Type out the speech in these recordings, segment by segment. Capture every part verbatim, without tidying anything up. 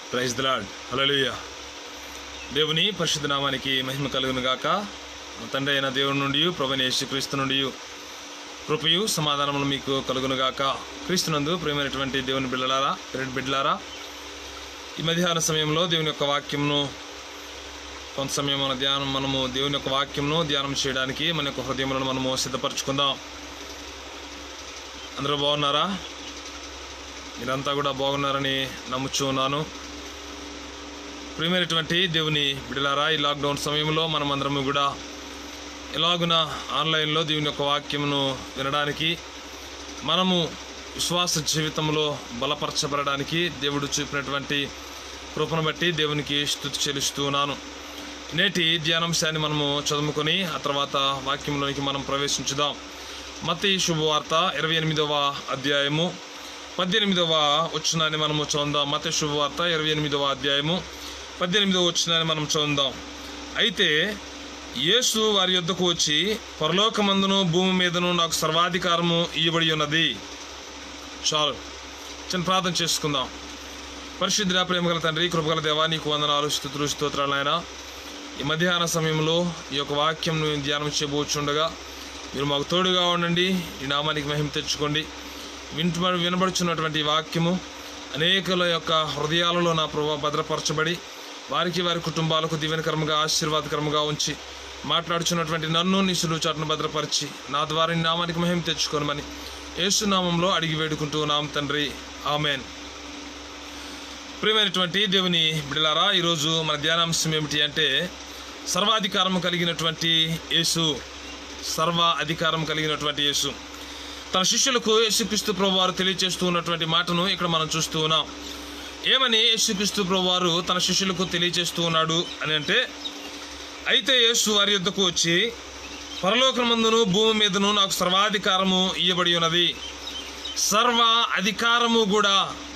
Praise the lord. హల్లెలూయా. దేవుని పరిశుద్ధ నామానికి మహిమ కలుగును గాక. తండ్రి అయిన దేవుని నుండి ప్రభువైన యేసుక్రీస్తు నుండి కృపయు సమాధానములు మీకు కలుగును గాక. క్రీస్తునందు ప్రియమైనటువంటి దేవుని బిడ్డలారా, రెండు బిడ్డలారా, ఈ మధ్యాహ్న సమయంలో దేవుని యొక్క వాక్యంను కొంత సమయం మన ధ్యానం మనము దేవుని యొక్క వాక్యంను ధ్యానం చేయడానికి మన యొక్క హృదయములను మనము సిద్ధపరచుకుందాం. అందరూ బాగున్నారా? మీరంతా కూడా బాగున్నారని నమ్ముచూ ఉన్నాను. ప్రియమైనటువంటి దేవుని బిడ్డలారా, ఈ లాక్డౌన్ సమయంలో మనం అందరము కూడా ఎలాగున ఆన్లైన్లో దేవుని యొక్క వాక్యమును వినడానికి, మనము విశ్వాస జీవితంలో బలపరచబడడానికి దేవుడు చూపినటువంటి కృపను బట్టి దేవునికి స్తుతి చెల్లిస్తూ ఉన్నాను. నేటి ధ్యానాంశాన్ని మనము చదువుకొని ఆ తర్వాత వాక్యంలోనికి మనం ప్రవేశించుదాం. మత్తయి శుభవార్త ఇరవై ఎనిమిదవ అధ్యాయము పద్దెనిమిదవ వచనాన్ని మనము చదువుదాం. మత్తయి శుభవార్త ఇరవై ఎనిమిదవ అధ్యాయము పద్దెనిమిదవ వచనాన్ని మనం చదువుదాం. అయితే యేసు వారి యొద్దకు వచ్చి, పరలోకమందును భూమి మీదను నాకు సర్వాధికారము ఇయ్యబడి ఉన్నది. చాలు, చిన్న ప్రార్థన చేసుకుందాం. పరిశుద్ధ ప్రేమగల తండ్రి, కృపగల దేవా, నీకు వందనాలు, స్తుతులు, స్తోత్రాలు నాయనా. ఈ మధ్యాహ్న సమయంలో ఈ యొక్క వాక్యంను ధ్యానం చేయబోచుండగా మీరు మాకు తోడుగా ఉండండి. ఈ నామానికి మహిమ తెచ్చుకోండి. వింటు వినబడుచున్నటువంటి వాక్యము అనేకుల యొక్క హృదయాలలో నా ప్రభావ భద్రపరచబడి వారికి వారి కుటుంబాలకు దీవెనకరముగా ఆశీర్వాదకరముగా ఉంచి మాట్లాడుచున్నటువంటి నన్ను నీ సులువు చాటును భద్రపరిచి నా ద్వారా నీ నామానికి మహిమ తెచ్చుకోనమని యేసు నామంలో అడిగి వేడుకుంటూ నామ తండ్రి, ఆమెన్. ప్రియమైనటువంటి దేవుని బిడ్డలారా, ఈరోజు మన ధ్యానాంశం ఏమిటి అంటే సర్వాధికారం కలిగినటువంటి యేసు. సర్వ అధికారం కలిగినటువంటి యేసు తన శిష్యులకు యేసుక్రీస్తు ప్రభువారు తెలియజేస్తూ ఉన్నటువంటి మాటను ఇక్కడ మనం చూస్తూ ఉన్నాం. ఏమని యేసుక్రీస్తు ప్రభువారు తన శిష్యులకు తెలియజేస్తూ ఉన్నాడు అని అంటే, అయితే యేసు వారి యొద్దకు వచ్చి, పరలోకమందును భూమి మీదను నాకు సర్వాధికారము ఇయ్యబడి ఉన్నది. సర్వ అధికారము కూడా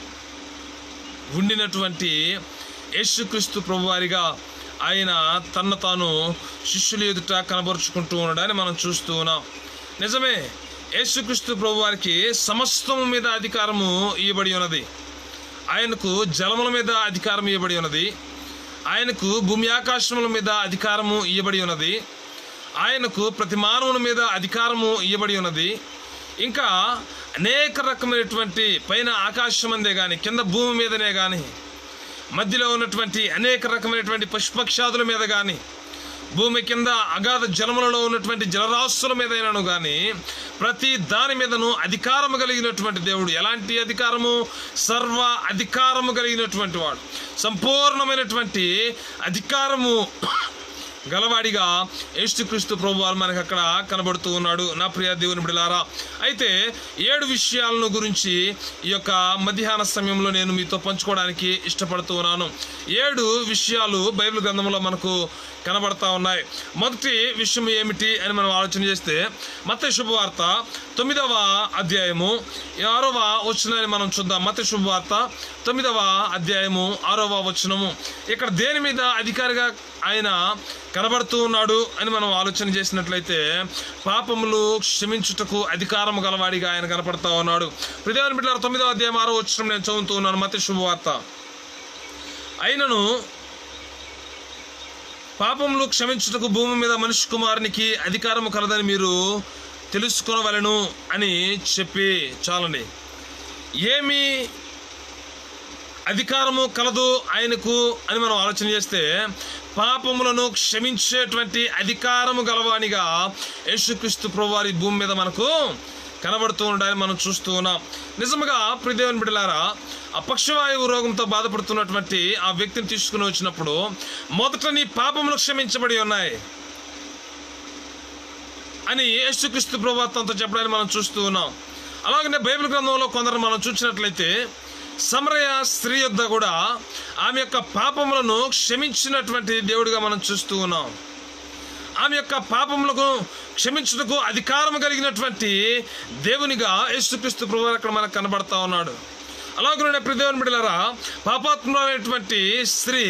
ఉండినటువంటి యేసుక్రీస్తు ప్రభువారిగా ఆయన తన తాను శిష్యుల ఎదుట కనబరుచుకుంటూ ఉండడాన్ని మనం చూస్తూ ఉన్నాం. నిజమే, యేసుక్రీస్తు ప్రభువారికి సమస్తము మీద అధికారము ఇవ్వబడి ఉన్నది. ఆయనకు జలముల మీద అధికారం ఇవ్వబడి ఉన్నది. ఆయనకు భూమి ఆకాశముల మీద అధికారము ఇవ్వబడి ఉన్నది. ఆయనకు ప్రతి మానవుని మీద అధికారము ఇవ్వబడి ఉన్నది. ఇంకా అనేక రకమైనటువంటి పైన ఆకాశం అందే కానీ, కింద భూమి మీదనే కానీ, మధ్యలో ఉన్నటువంటి అనేక రకమైనటువంటి పశుపక్షాదుల మీద కానీ, భూమి కింద అగాధ జలములలో ఉన్నటువంటి జలరాశుల మీదైనాను కానీ, ప్రతి దాని మీదను అధికారము కలిగినటువంటి దేవుడు. ఎలాంటి అధికారము? సర్వ అధికారము కలిగినటువంటి వాడు, సంపూర్ణమైనటువంటి అధికారము గలవాడిగా యేసుక్రీస్తు ప్రభువారు మనకు అక్కడ కనబడుతూ ఉన్నాడు. నా ప్రియ దేవుని బిడ్డలారా, అయితే ఏడు విషయాలను గురించి ఈ యొక్క మధ్యాహ్న సమయంలో నేను మీతో పంచుకోవడానికి ఇష్టపడుతూ ఉన్నాను. ఏడు విషయాలు బైబిల్ గ్రంథంలో మనకు కనబడతా ఉన్నాయి. మొదటి విషయం ఏమిటి అని మనం ఆలోచన చేస్తే, మత్తయి శుభవార్త తొమ్మిదవ అధ్యాయము ఆరవ వచనాన్ని మనం చూద్దాం. మత్తయి శుభవార్త తొమ్మిదవ అధ్యాయము ఆరవ వచనము. ఇక్కడ దేని మీద అధికారిగా ఆయన కనబడుతూ ఉన్నాడు అని మనం ఆలోచన చేసినట్లయితే, పాపములు క్షమించుటకు అధికారం గలవాడిగా ఆయన కనపడతా ఉన్నాడు. ప్రియమైన బిడ్డలారా, తొమ్మిదవ అధ్యాయం ఆరో వచనం నేను చదువుతూ ఉన్నాను. మత్తయి శుభవార్త. అయినను పాపములు క్షమించుటకు భూమి మీద మనిషి కుమారునికి అధికారము కలదని మీరు తెలుసుకొనవలెను అని చెప్పి, చాలండి, ఏమి అధికారము కలదు ఆయనకు అని మనం ఆలోచన చేస్తే, పాపములను క్షమించేటువంటి అధికారము గలవానిగా యేసుక్రీస్తు ప్రభువారి భూమి మీద మనకు కనబడుతూ ఉండాలని మనం చూస్తూ ఉన్నాం. నిజంగా ప్రియదేవుని బిడ్డలారా, ఆ పక్షవాయువు రోగంతో బాధపడుతున్నటువంటి ఆ వ్యక్తిని తీసుకుని వచ్చినప్పుడు, మొదట నీ పాపములు క్షమించబడి ఉన్నాయి అని యేసుక్రీస్తు ప్రభువు తనతో చెప్పడానికి మనం చూస్తూ ఉన్నాం. అలాగనే బైబిల్ గ్రంథంలో కొందరు మనం చూసినట్లయితే, సమరయ స్త్రీ యొద్ద కూడా ఆమె యొక్క పాపములను క్షమించినటువంటి దేవుడిగా మనం చూస్తూ ఉన్నాం. ఆమె యొక్క పాపములకు క్షమించుటకు అధికారం కలిగినటువంటి దేవునిగా యేసుక్రీస్తు ప్రభువు అక్కడ మనకు కనబడతా ఉన్నాడు. అలాగే ప్రియదేవుని బిడ్డలారా, పాపాత్ములైనటువంటి స్త్రీ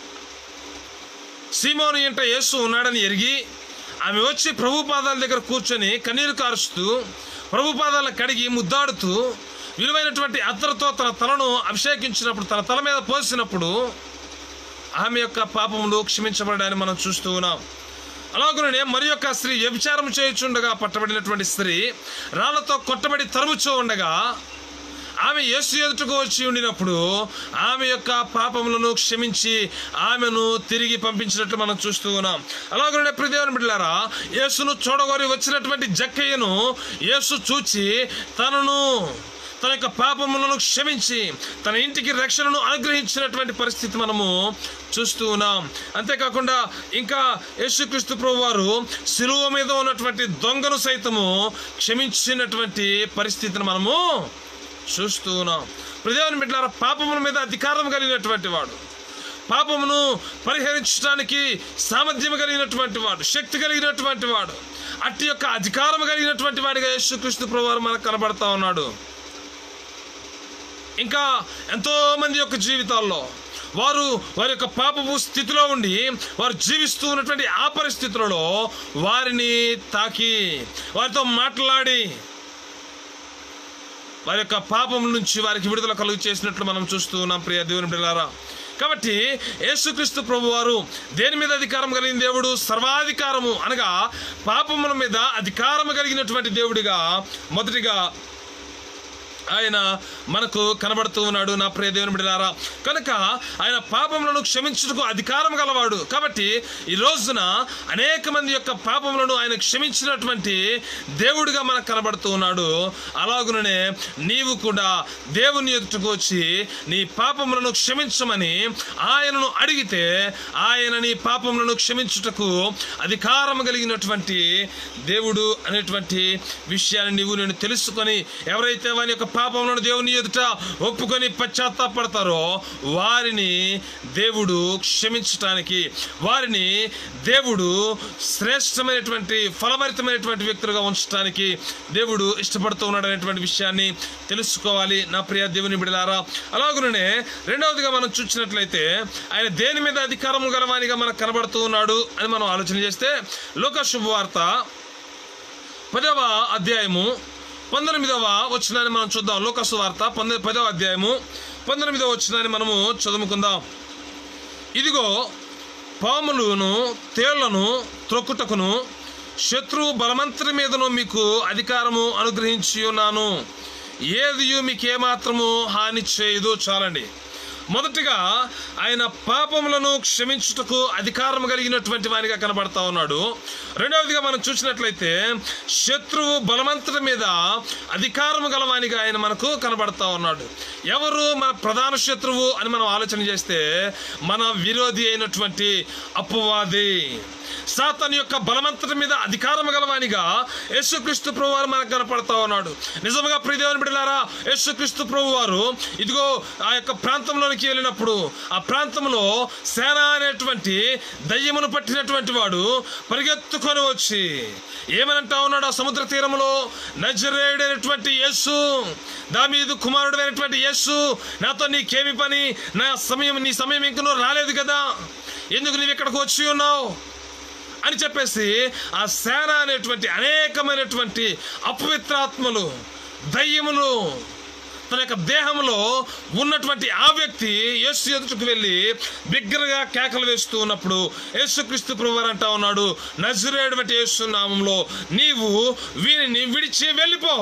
సీమోను ఇంట యేసు ఉన్నాడని ఎరిగి ఆమె వచ్చి ప్రభు పాదాల దగ్గర కూర్చొని కన్నీరు కారుస్తూ ప్రభు పాదాలను కడిగి ముద్దాడుతూ విలువైనటువంటి అత్తరుతో తన తలను అభిషేకించినప్పుడు, తన తల మీద పోసినప్పుడు ఆమె యొక్క పాపములు క్షమించబడడాన్ని మనం చూస్తూ ఉన్నాం. అలాగనే మరి యొక్క స్త్రీ వ్యభిచారం చేయుచుండగా పట్టబడినటువంటి స్త్రీ రాళ్లతో కొట్టబడి తరుముచూ ఉండగా ఆమె యేసు ఎదుటకు వచ్చి ఉండినప్పుడు ఆమె యొక్క పాపములను క్షమించి ఆమెను తిరిగి పంపించినట్లు మనం చూస్తూ ఉన్నాం. అలాగనే ప్రియ దేవుని బిడ్డలారా, యేసును చూడగోరి వచ్చినటువంటి జక్కయ్యను యేసు చూచి తనను తన యొక్క పాపములను క్షమించి తన ఇంటికి రక్షణను అనుగ్రహించినటువంటి పరిస్థితి మనము చూస్తూ ఉన్నాం. అంతేకాకుండా ఇంకా యేసుక్రీస్తు ప్రభువారు శిలువ మీద ఉన్నటువంటి దొంగను సైతము క్షమించినటువంటి పరిస్థితిని మనము చూస్తూ ఉన్నాం. ప్రియ దేవుని బిడ్డలారా, పాపముల మీద అధికారం కలిగినటువంటి వాడు, పాపమును పరిహరించడానికి సామర్థ్యం కలిగినటువంటి వాడు, శక్తి కలిగినటువంటి వాడు, అట్టి యొక్క అధికారం కలిగినటువంటి వాడిగా యేసుక్రీస్తు ప్రభువారు మనకు కనబడతా ఉన్నాడు. ఇంకా ఎంతో మంది యొక్క జీవితాల్లో వారు వారి యొక్క పాపపు స్థితిలో ఉండి వారు జీవిస్తూ ఉన్నటువంటి ఆ పరిస్థితులలో వారిని తాకి వారితో మాట్లాడి వారి యొక్క పాపం నుంచి వారికి విడుదల కలుగు చేసినట్లు మనం చూస్తూ ఉన్నాం. ప్రియ దేవుని బిడ్డలారా, కాబట్టి యేసుక్రీస్తు ప్రభువారు దేని మీద అధికారం కలిగిన దేవుడు? సర్వాధికారము అనగా పాపముల మీద అధికారం కలిగినటువంటి దేవుడిగా మొదటిగా ఆయన మనకు కనబడుతూ ఉన్నాడు. నా ప్రియ దేవుని బిడ్డలారా, కనుక ఆయన పాపములను క్షమించుటకు అధికారం గలవాడు. కాబట్టి ఈ రోజున అనేక మంది యొక్క పాపములను ఆయన క్షమించినటువంటి దేవుడిగా మనకు కనబడుతూ ఉన్నాడు. అలాగుననే నీవు కూడా దేవుని ఎదుటకు వచ్చి నీ పాపములను క్షమించమని ఆయనను అడిగితే ఆయన నీ పాపములను క్షమించుటకు అధికారం కలిగినటువంటి దేవుడు అనేటువంటి విషయాన్ని నీవు నేను తెలుసుకొని ఎవరైతే వారి యొక్క పాపములను దేవుని ఎదుట ఒప్పుకొని పశ్చాత్తాపడతారో వారిని దేవుడు క్షమించటానికి, వారిని దేవుడు శ్రేష్టమైనటువంటి ఫలభరితమైనటువంటి వ్యక్తులుగా ఉంచడానికి దేవుడు ఇష్టపడుతూ ఉన్నాడు అనేటువంటి విషయాన్ని తెలుసుకోవాలి. నా ప్రియ దేవుని బిడ్డలారా, అలాగునే రెండవదిగా మనం చూసినట్లయితే ఆయన దేని మీద అధికారం గలవానిగా మనకు కనబడుతూ ఉన్నాడు అని మనం ఆలోచన చేస్తే లూకా శుభవార్త పదవ అధ్యాయము పంతొమ్మిదవ వచనాన్ని మనం చూద్దాం. లూకా సువార్త పంద పదవ అధ్యాయము పంతొమ్మిదవ వచనాన్ని మనము చదువుకుందాం. ఇదిగో పాములను తేళ్లను త్రొక్కుటకును శత్రువు బలమంతరి మీదను మీకు అధికారము అనుగ్రహించి ఉన్నాను, ఏది మీకేమాత్రము హాని చేయదు. చాలండి. మొదటిగా ఆయన పాపములను క్షమించుటకు అధికారం కలిగినటువంటి వానిగా కనబడతా ఉన్నాడు. రెండవదిగా మనం చూసినట్లయితే శత్రువు బలవంతుడి మీద అధికారం గలవానిగా ఆయన మనకు కనబడతా ఉన్నాడు. ఎవరు మన ప్రధాన శత్రువు అని మనం ఆలోచన చేస్తే మన విరోధి అయినటువంటి అపవాది సాతాను యొక్క బలవంతుడి మీద అధికారం గలవానిగా యేసుక్రీస్తు ప్రభువారు మనకు కనపడతా ఉన్నాడు. నిజంగా ప్రియ దేవుని బిడ్డలారా, యేసుక్రీస్తు ప్రభువారు ఇదిగో ఆ యొక్క ప్రాంతంలోనికి వెళ్ళినప్పుడు ఆ ప్రాంతంలో సేన అనేటువంటి దయ్యమును పట్టినటువంటి వాడు పరిగెత్తుకొని వచ్చి ఏమనంటా ఉన్నాడు? ఆ సముద్ర తీరంలో నజరేయుడైనటువంటి యేసు, దావీదు కుమారుడు అయినటువంటి యేసు, నాతో నీకేమి పని? నా సమయం నీ సమయం ఇంకనూ రాలేదు కదా, ఎందుకు నీవు ఇక్కడికి వచ్చి ఉన్నావు అని చెప్పేసి ఆ సేన అనేటువంటి అనేకమైనటువంటి అపవిత్రాత్మలు దయ్యములు తన యొక్క దేహంలో ఉన్నటువంటి ఆ వ్యక్తి యేసు ఎదుటకు వెళ్ళి బిగ్గరగా కేకలు వేస్తూ ఉన్నప్పుడు యేసుక్రీస్తు ప్రభువారు అంటా ఉన్నాడు, నజరేయుడైన యేసు నామములో నీవు వీనిని విడిచి వెళ్ళిపో.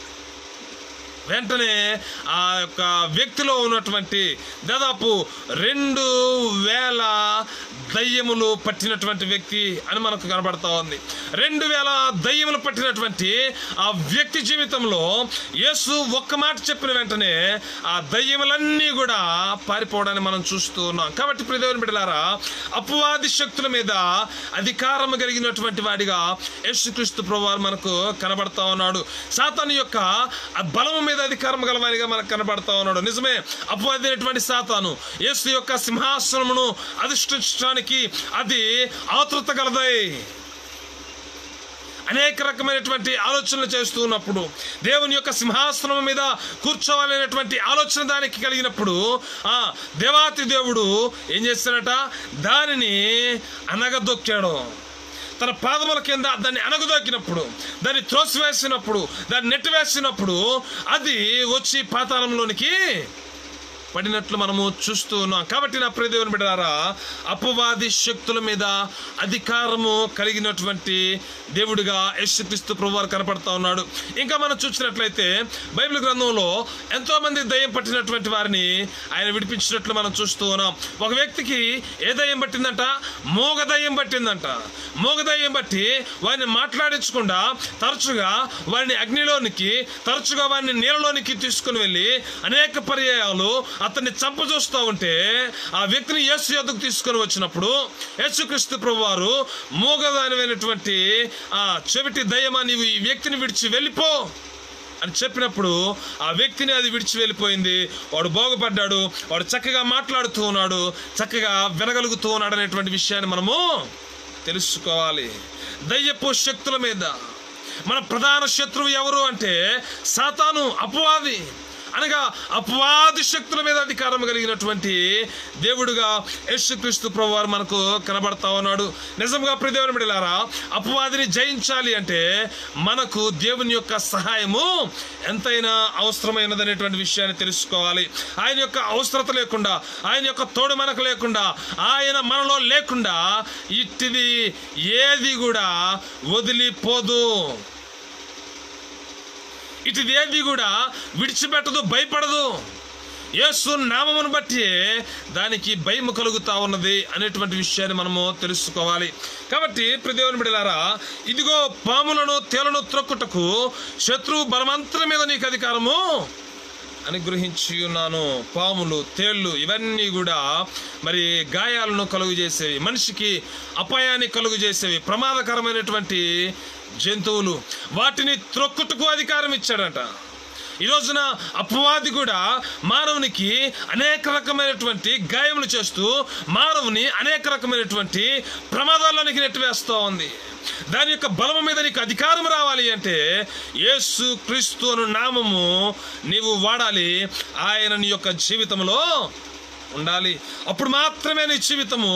వెంటనే ఆ యొక్క వ్యక్తిలో ఉన్నటువంటి దాదాపు రెండు వేల దయ్యములు పట్టినటువంటి వ్యక్తి అని మనకు కనబడతా ఉంది. రెండు వేల దయ్యములు పట్టినటువంటి ఆ వ్యక్తి జీవితంలో యేసు ఒక్క మాట చెప్పిన వెంటనే ఆ దయ్యములన్నీ కూడా పారిపోవడాన్ని మనం చూస్తూ ఉన్నాం. కాబట్టి ప్రియ దేవుని బిడ్డలారా, అపవాది శక్తుల మీద అధికారం కలిగినటువంటి వాడిగా యేసుక్రీస్తు ప్రభువారు మనకు కనబడతా ఉన్నాడు. సాతాను యొక్క బలము మీద అధికారం గలవానిగా మనకు కనబడతా ఉన్నాడు. నిజమే, అపవాది అయినటువంటి సాతాను యేసు యొక్క సింహాసనమును అధిష్ఠించడానికి అది ఆతృత గలదై అనేక రకమైనటువంటి ఆలోచనలు చేస్తూ ఉన్నప్పుడు, దేవుని యొక్క సింహాసనం మీద కూర్చోవాలనేటువంటి ఆలోచన దానికి కలిగినప్పుడు ఆ దేవాతి దేవుడు ఏం చేస్తాడట? దానిని అనగదొక్కాడు. తన పాదముల కింద దాన్ని అణగదొక్కినప్పుడు, దాన్ని త్రోసివేసినప్పుడు, దాన్ని నెట్టివేసినప్పుడు అది వచ్చి పాతాళంలోనికి పడినట్లు మనము చూస్తూ ఉన్నాం. కాబట్టి నా ప్రియ దేవుని బిడ్డలారా, అపవాది శక్తుల మీద అధికారము కలిగినటువంటి దేవుడిగా యేసుక్రీస్తు ప్రభువారు కనపడతా ఉన్నాడు. ఇంకా మనం చూసినట్లయితే బైబిల్ గ్రంథంలో ఎంతో మంది దయ్యం పట్టినటువంటి వారిని ఆయన విడిపించినట్లు మనం చూస్తూ ఉన్నాం. ఒక వ్యక్తికి ఏ దయ్యం పట్టిందంట? మోగ దయ్యం పట్టిందంట. మోగ దయ్యం బట్టి వారిని మాట్లాడించకుండా తరచుగా వారిని అగ్నిలోనికి, తరచుగా వారిని నీళ్ళలోనికి తీసుకుని వెళ్ళి అనేక పర్యాయాలు అతన్ని చంప చూస్తూ ఉంటే ఆ వ్యక్తిని యేసు యొద్దకు తీసుకొని వచ్చినప్పుడు యేసుక్రీస్తు ప్రభువారు మూగదానమైనటువంటి ఆ చెవిటి దయ్యమా, నీవు ఈ వ్యక్తిని విడిచి వెళ్ళిపో అని చెప్పినప్పుడు ఆ వ్యక్తిని అది విడిచి వెళ్ళిపోయింది. వాడు బాగుపడ్డాడు, వాడు చక్కగా మాట్లాడుతూ ఉన్నాడు, చక్కగా వినగలుగుతూ ఉన్నాడు అనేటువంటి విషయాన్ని మనము తెలుసుకోవాలి. దయ్యపు శక్తుల మీద మన ప్రధాన శత్రువు ఎవరు అంటే సాతాను, అపవాది. అనగా అపవాది శక్తుల మీద అధికారం కలిగినటువంటి దేవుడుగా యేసుక్రీస్తు ప్రభువారు మనకు కనబడతా ఉన్నాడు. నిజంగా ప్రియ దేవుని బిడ్డలారా, అపవాదిని జయించాలి అంటే మనకు దేవుని యొక్క సహాయము ఎంతైనా అవసరమైనదనేటువంటి విషయాన్ని తెలుసుకోవాలి. ఆయన యొక్క అవసరత లేకుండా, ఆయన యొక్క తోడు మనకు లేకుండా, ఆయన మనలో లేకుండా ఇట్టిది ఏది కూడా వదిలిపోదు, ఇటుది ఏది కూడా విడిచిపెట్టదు, భయపడదు. యేసు నామమును బట్టి దానికి భయము కలుగుతా ఉన్నది అనేటువంటి విషయాన్ని మనము తెలుసుకోవాలి. కాబట్టి ప్రియ దేవుని బిడ్డలారా, ఇదిగో పాములను తేలను త్రొక్కుటకు శత్రువు బలమంతరం మీద నీకు అధికారము అనుగ్రహించి ఉన్నాను. పాములు, తేళ్లు ఇవన్నీ కూడా మరి గాయాలను కలుగు చేసేవి, మనిషికి అపాయాన్ని కలుగు చేసేవి, ప్రమాదకరమైనటువంటి జంతువులు. వాటిని త్రొక్కుటకు అధికారం ఇచ్చాడట. ఈ రోజున అపవాది కూడా మానవునికి అనేక రకమైనటువంటి గాయములు చేస్తూ మానవుని అనేక రకమైనటువంటి ప్రమాదాల్లోనికి నెట్టివేస్తూ ఉంది. దాని యొక్క బలము మీద నీకు అధికారం రావాలి అంటే యేసు క్రీస్తు అను నామము నీవు వాడాలి. ఆయన నీ యొక్క జీవితంలో ఉండాలి. అప్పుడు మాత్రమే నీ జీవితము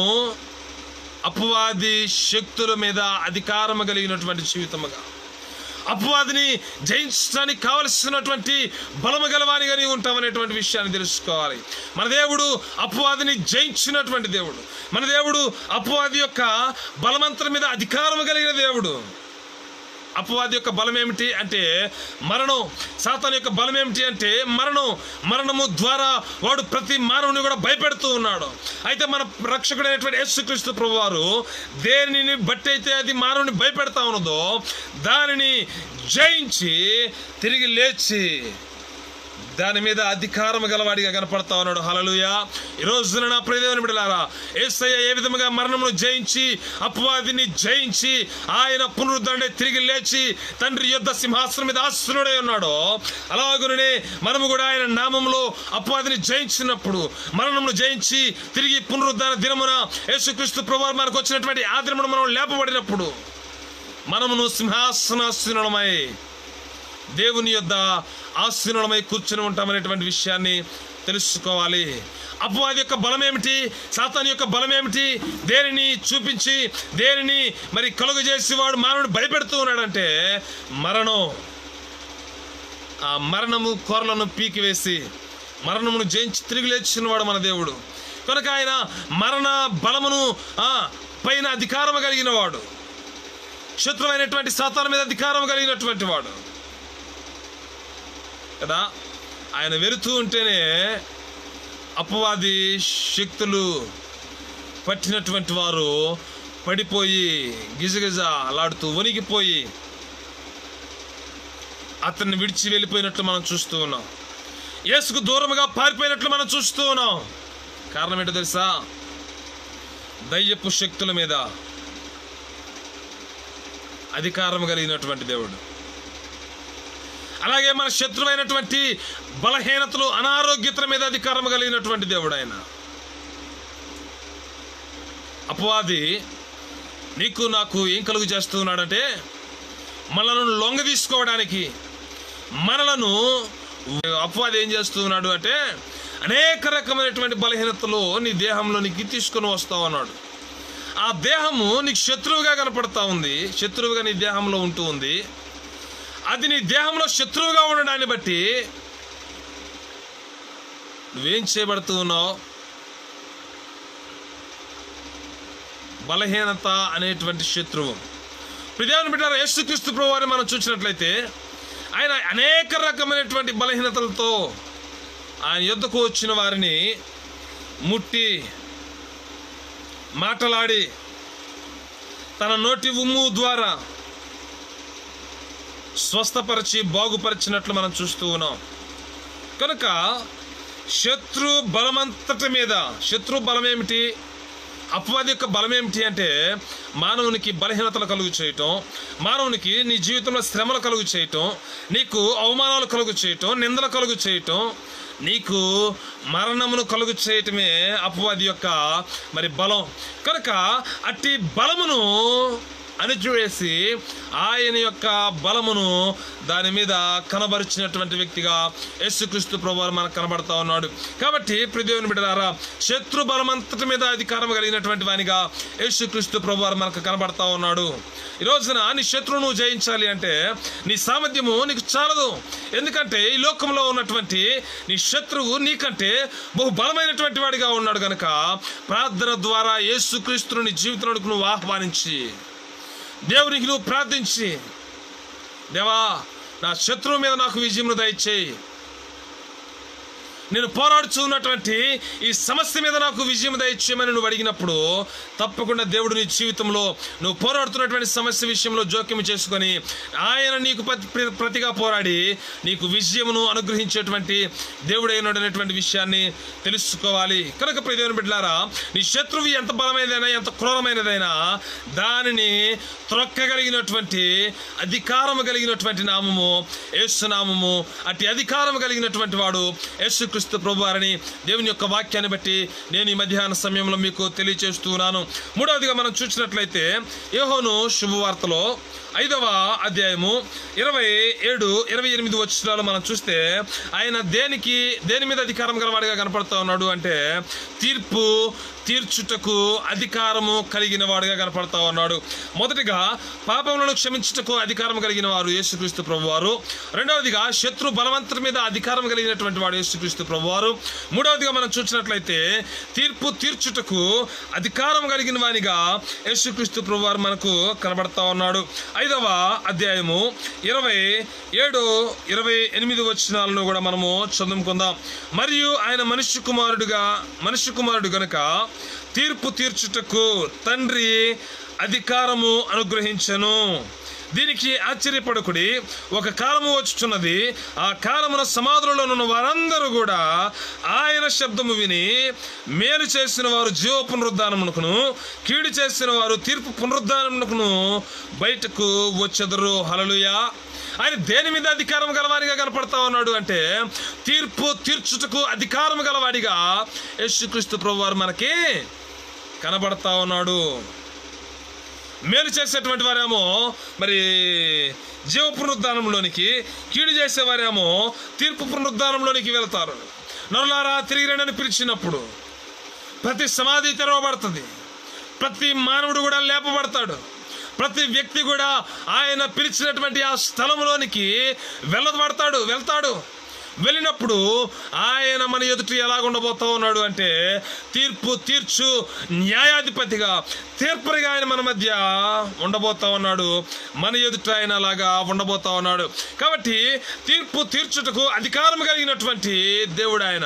అపవాది శక్తుల మీద అధికారం కలిగినటువంటి జీవితముగా, అపవాదిని జయించడానికి కావలసినటువంటి బలము గలవానిగా నీవు ఉంటామనేటువంటి విషయాన్ని తెలుసుకోవాలి. మన దేవుడు అపవాదిని జయించినటువంటి దేవుడు. మన దేవుడు అపవాది యొక్క బలమంతరం మీద అధికారం కలిగిన దేవుడు. అపవాది యొక్క బలం ఏమిటి అంటే మరణం. సాతాను యొక్క బలం ఏమిటి అంటే మరణం. మరణము ద్వారా వాడు ప్రతి మానవుని కూడా భయపెడుతూ ఉన్నాడు. అయితే మన రక్షకుడైనటువంటి యేసుక్రీస్తు ప్రభువారు దేనిని బట్టి అయితే అది మానవుని భయపెడతా ఉన్నదో దానిని జయించి తిరిగి లేచి దాని మీద అధికారం గలవాడిగా కనపడతా ఉన్నాడు. హల్లెలూయా. ఈ రోజున నా ప్రియ దేవుని బిడ్డలారా, యేసయ్య ఏ విధముగా మరణమును జయించి అపవాదిని జయించి ఆయన పునరుద్ధరణే తిరిగి లేచి తండ్రి యొద్ద సింహాసనం మీద ఆసీనుడై ఉన్నాడో అలాగునే మనము కూడా ఆయన నామములో అపవాదిని జయించినప్పుడు, మరణమును జయించి తిరిగి పునరుద్ధరణ దినమున యేసుక్రీస్తు ప్రభువారు మనకు వచ్చినటువంటి ఆ దినమున మనం లేపబడినప్పుడు మనమును సింహాసనాసీనులమై దేవుని యొద్ద ఆసీనులమై కూర్చుని ఉంటామనేటువంటి విషయాన్ని తెలుసుకోవాలి. అపవాది యొక్క బలం ఏమిటి, సాతాను యొక్క బలం ఏమిటి, దేనిని చూపించి దేనిని మరి కలుగు చేసి వాడు మానవుడు భయపెడుతూ ఉన్నాడంటే మరణం. ఆ మరణము కోరలను పీకివేసి మరణమును జయించి తిరిగి లేచిన వాడు మన దేవుడు. కనుక ఆయన మరణ బలమును పైన అధికారం కలిగిన వాడు, శత్రువైనటువంటి సాతాను మీద అధికారం కలిగినటువంటి వాడు కదా. ఆయన వెళుతూ ఉంటేనే అపవాది శక్తులు పట్టినటువంటి వారు పడిపోయి గిజగిజ అలాడుతూ వణికిపోయి అతన్ని విడిచి వెళ్ళిపోయినట్లు మనం చూస్తూ ఉన్నాం. యేసుకు దూరముగా పారిపోయినట్లు మనం చూస్తూ ఉన్నాం. కారణం ఏంటో తెలుసా? దయ్యపు శక్తుల మీద అధికారం కలిగినటువంటి దేవుడు. అలాగే మన శత్రువైనటువంటి బలహీనతలు, అనారోగ్యతల మీద అధికారం కలిగినటువంటి దేవుడు ఆయన. అపవాది నీకు నాకు ఏం కలుగు చేస్తూ ఉన్నాడంటే మనలను లొంగ తీసుకోవడానికి, మనలను అపవాది ఏం చేస్తూ ఉన్నాడు అంటే అనేక రకమైనటువంటి బలహీనతలు నీ దేహంలోనికి తీసుకొని వస్తా ఉన్నాడు. ఆ దేహము నీకు శత్రువుగా కనపడతా ఉంది, శత్రువుగా నీ దేహంలో ఉంటూ ఉంది. అది నీ దేహంలో శత్రువుగా ఉండడాన్ని బట్టి నువ్వేం చేయబడుతూ ఉన్నావు? బలహీనత అనేటువంటి శత్రువు. దేవుని బిడ్డలారా, యేసుక్రీస్తు ప్రభువారిని మనం చూసినట్లయితే ఆయన అనేక రకమైనటువంటి బలహీనతలతో ఆయన యుద్ధకు వచ్చిన వారిని ముట్టి మాటలాడి తన నోటి ఉమ్ము ద్వారా స్వస్థపరిచి బాగుపరిచినట్లు మనం చూస్తూ ఉన్నాం. కనుక శత్రు బలమంతటి మీద, శత్రు బలం ఏమిటి, అపవాది యొక్క బలం ఏమిటి అంటే మానవునికి బలహీనతలు కలుగు చేయటం, మానవునికి నీ జీవితంలో శ్రమలు కలుగు చేయటం, నీకు అవమానాలు కలుగు చేయటం, నిందలు కలుగు చేయటం, నీకు మరణమును కలుగు చేయటమే అపవాది యొక్క మరి బలం. కనుక అట్టి బలమును అణిచివేసి ఆయన యొక్క బలమును దాని మీద కనబరిచినటువంటి వ్యక్తిగా యేసుక్రీస్తు ప్రభువారు మనకు కనబడతా ఉన్నాడు. కాబట్టి ప్రియ దేవుని బిడ్డలారా, శత్రు బలమంతటి మీద అధికారం కలిగినటువంటి వానిగా యేసుక్రీస్తు ప్రభువారు మనకు కనబడతా ఉన్నాడు. ఈ రోజున నీ శత్రువును జయించాలి అంటే నీ సామర్థ్యము నీకు చాలదు. ఎందుకంటే ఈ లోకంలో ఉన్నటువంటి నీ శత్రువు నీకంటే బహు బలమైనటువంటి వాడిగా ఉన్నాడు. కనుక ప్రార్థన ద్వారా యేసుక్రీస్తును నీ జీవితంలోకి నువ్వు ఆహ్వానించి దేవునికి నువ్వు ప్రార్థించి, దేవా నా శత్రువు మీద నాకు విజయమును దయచేయి, నేను పోరాడుచున్నటువంటి ఈ సమస్య మీద నాకు విజయం దయచేయమని నువ్వు అడిగినప్పుడు తప్పకుండా దేవుడు నీ జీవితంలో నువ్వు పోరాడుతున్నటువంటి సమస్య విషయంలో జోక్యం చేసుకొని ఆయన నీకు ప్రతిగా పోరాడి నీకు విజయమును అనుగ్రహించేటువంటి దేవుడు అయినటువంటి విషయాన్ని తెలుసుకోవాలి. కనుక ప్రియ దేవుని బిడ్డలారా, నీ శత్రువు ఎంత బలమైనదైనా ఎంత క్రూరమైనదైనా దానిని త్రొక్కగలిగినటువంటి అధికారము కలిగినటువంటి నామము యేసు నామము. అట్టి అధికారం కలిగినటువంటి వాడు యేసుక్రీస్తు ప్రభువారని దేవుని యొక్క వాక్యాన్ని బట్టి నేను ఈ మధ్యాహ్న సమయంలో మీకు తెలియచేస్తున్నాను. మూడవదిగా మనం చూసినట్లయితే యోహాను శుభవార్తలో ఐదవ అధ్యాయము ఇరవై ఏడు ఇరవై ఎనిమిది వచనాలు మనం చూస్తే ఆయన దేనికి దేని మీద అధికారం గలవాడిగా కనపడతా ఉన్నాడు అంటే తీర్పు తీర్చుటకు అధికారము కలిగిన వాడుగా కనపడతా ఉన్నాడు. మొదటిగా పాపములను క్షమించుటకు అధికారం కలిగిన వారు యేసుక్రీస్తు ప్రభువారు. రెండవదిగా శత్రు బలవంతుల మీద అధికారం కలిగినటువంటి వాడు యేసుక్రీస్తు ప్రభువారు. మూడవదిగా మనం చూసినట్లయితే తీర్పు తీర్చుటకు అధికారం కలిగిన వానిగా యేసుక్రీస్తు ప్రభువారు మనకు కనబడతా ఉన్నాడు. ఐదవ అధ్యాయము ఇరవై ఏడు ఇరవై ఎనిమిది వచనాలను కూడా మనము చదువుకుందాం. మరియు ఆయన మనుష్య కుమారుడుగా మనుష్య కుమారుడు గనుక తీర్పు తీర్చుటకు తండ్రి అధికారము అనుగ్రహించెను. దీనికి ఆశ్చర్యపడకుడి, ఒక కాలము వచ్చుచున్నది, ఆ కాలమున సమాధులలో ఉన్న వారందరూ కూడా ఆయన శబ్దము విని మేలు చేసిన వారు జీవ పునరుద్ధానమునకును కీడు చేసిన వారు తీర్పు పునరుద్ధానమునకును బయటకు వచ్చెదరు. హల్లెలూయా. ఆయన దేని మీద అధికారం గలవాడిగా కనపడతా ఉన్నాడు అంటే తీర్పు తీర్చుటకు అధికారం గలవాడిగా యేసుక్రీస్తు ప్రభువారు మనకి కనబడతా ఉన్నాడు. మేలు చేసేటువంటి వారేమో మరి జీవ పునరుద్ధానంలోనికి, కీడు చేసేవారేమో తీర్పు పునరుద్ధానంలోనికి వెళ్తారు. నరులారా తిరిగి రండని పిలిచినప్పుడు ప్రతి సమాధి తెరవబడుతుంది, ప్రతి మానవుడు కూడా లేపబడతాడు, ప్రతి వ్యక్తి కూడా ఆయన పిలిచినటువంటి ఆ స్థలంలోనికి వెళ్ళబడతాడు వెళ్తాడు వెళ్ళినప్పుడు ఆయన మన ఎదుట ఎలాగుండబోతా ఉన్నాడు అంటే తీర్పు తీర్చు న్యాయాధిపతిగా, తీర్పరిగా ఆయన మన మధ్య ఉండబోతా ఉన్నాడు. మన ఎదుట ఆయన అలాగా ఉండబోతా ఉన్నాడు. కాబట్టి తీర్పు తీర్చుటకు అధికారం కలిగినటువంటి దేవుడు ఆయన.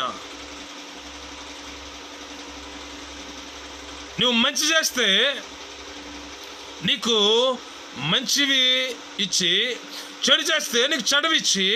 నువ్వు మంచి చేస్తే నీకు మంచివి ఇచ్చి, చెడు చేస్తే నీకు చెడువి ఇచ్చి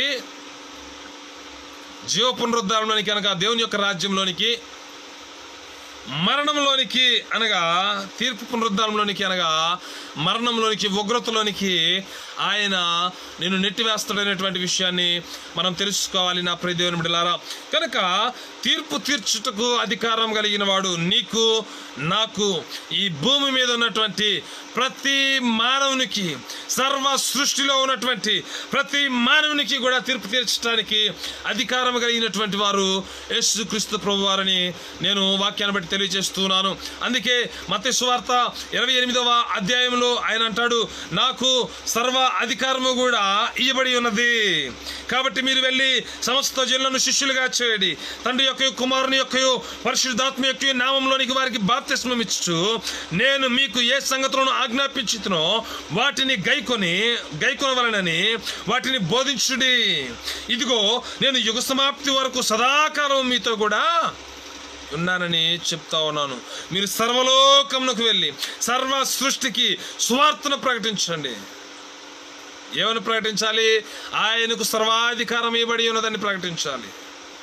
జీవ పునరుద్ధారంలోనికి అనగా దేవుని యొక్క రాజ్యంలోనికి, మరణంలోనికి అనగా తీర్పు పునరుద్ధారంలోనికి అనగా మరణంలోనికి, ఉగ్రతలోనికి ఆయన నేను నెట్టివేస్తాడనేటువంటి విషయాన్ని మనం తెలుసుకోవాలి నా ప్రియ దేవుని బిడ్డలారా. కనుక తీర్పు తీర్చుటకు అధికారం కలిగిన వాడు నీకు నాకు, ఈ భూమి మీద ఉన్నటువంటి ప్రతి మానవునికి, సర్వ సృష్టిలో ఉన్నటువంటి ప్రతి మానవునికి కూడా తీర్పు తీర్చడానికి అధికారం కలిగినటువంటి వారు యేసుక్రీస్తు ప్రభువారని నేను వాక్యాన్ని బట్టి తెలియజేస్తున్నాను. అందుకే మత్తయి సువార్త ఇరవై ఎనిమిదవ అధ్యాయంలో ఆయన అంటాడు, నాకు సర్వ అధికారము కూడా ఇవ్వబడి ఉన్నది, కాబట్టి మీరు వెళ్ళి సమస్త జనులను శిష్యులుగా చేయండి, తండ్రి యొక్క కుమారుని యొక్క పరిశుద్ధాత్మ యొక్క నామంలోనికి వారికి బాప్తిస్మం ఇచ్చు, నేను మీకు ఏ సంగతులను ఆజ్ఞాపించుతునో వాటిని గైకొని గైకొనవలనని వాటిని బోధించుడి. ఇదిగో నేను యుగ సమాప్తి వరకు సదాకాలం మీతో కూడా ఉన్నానని చెప్తా ఉన్నాను. మీరు సర్వలోకమునకు వెళ్ళి సర్వ సృష్టికి సువార్తను ప్రకటించండి. ఏమని ప్రకటించాలి? ఆయనకు సర్వాధికారం ఇవ్వబడి ఉన్నదని ప్రకటించాలి.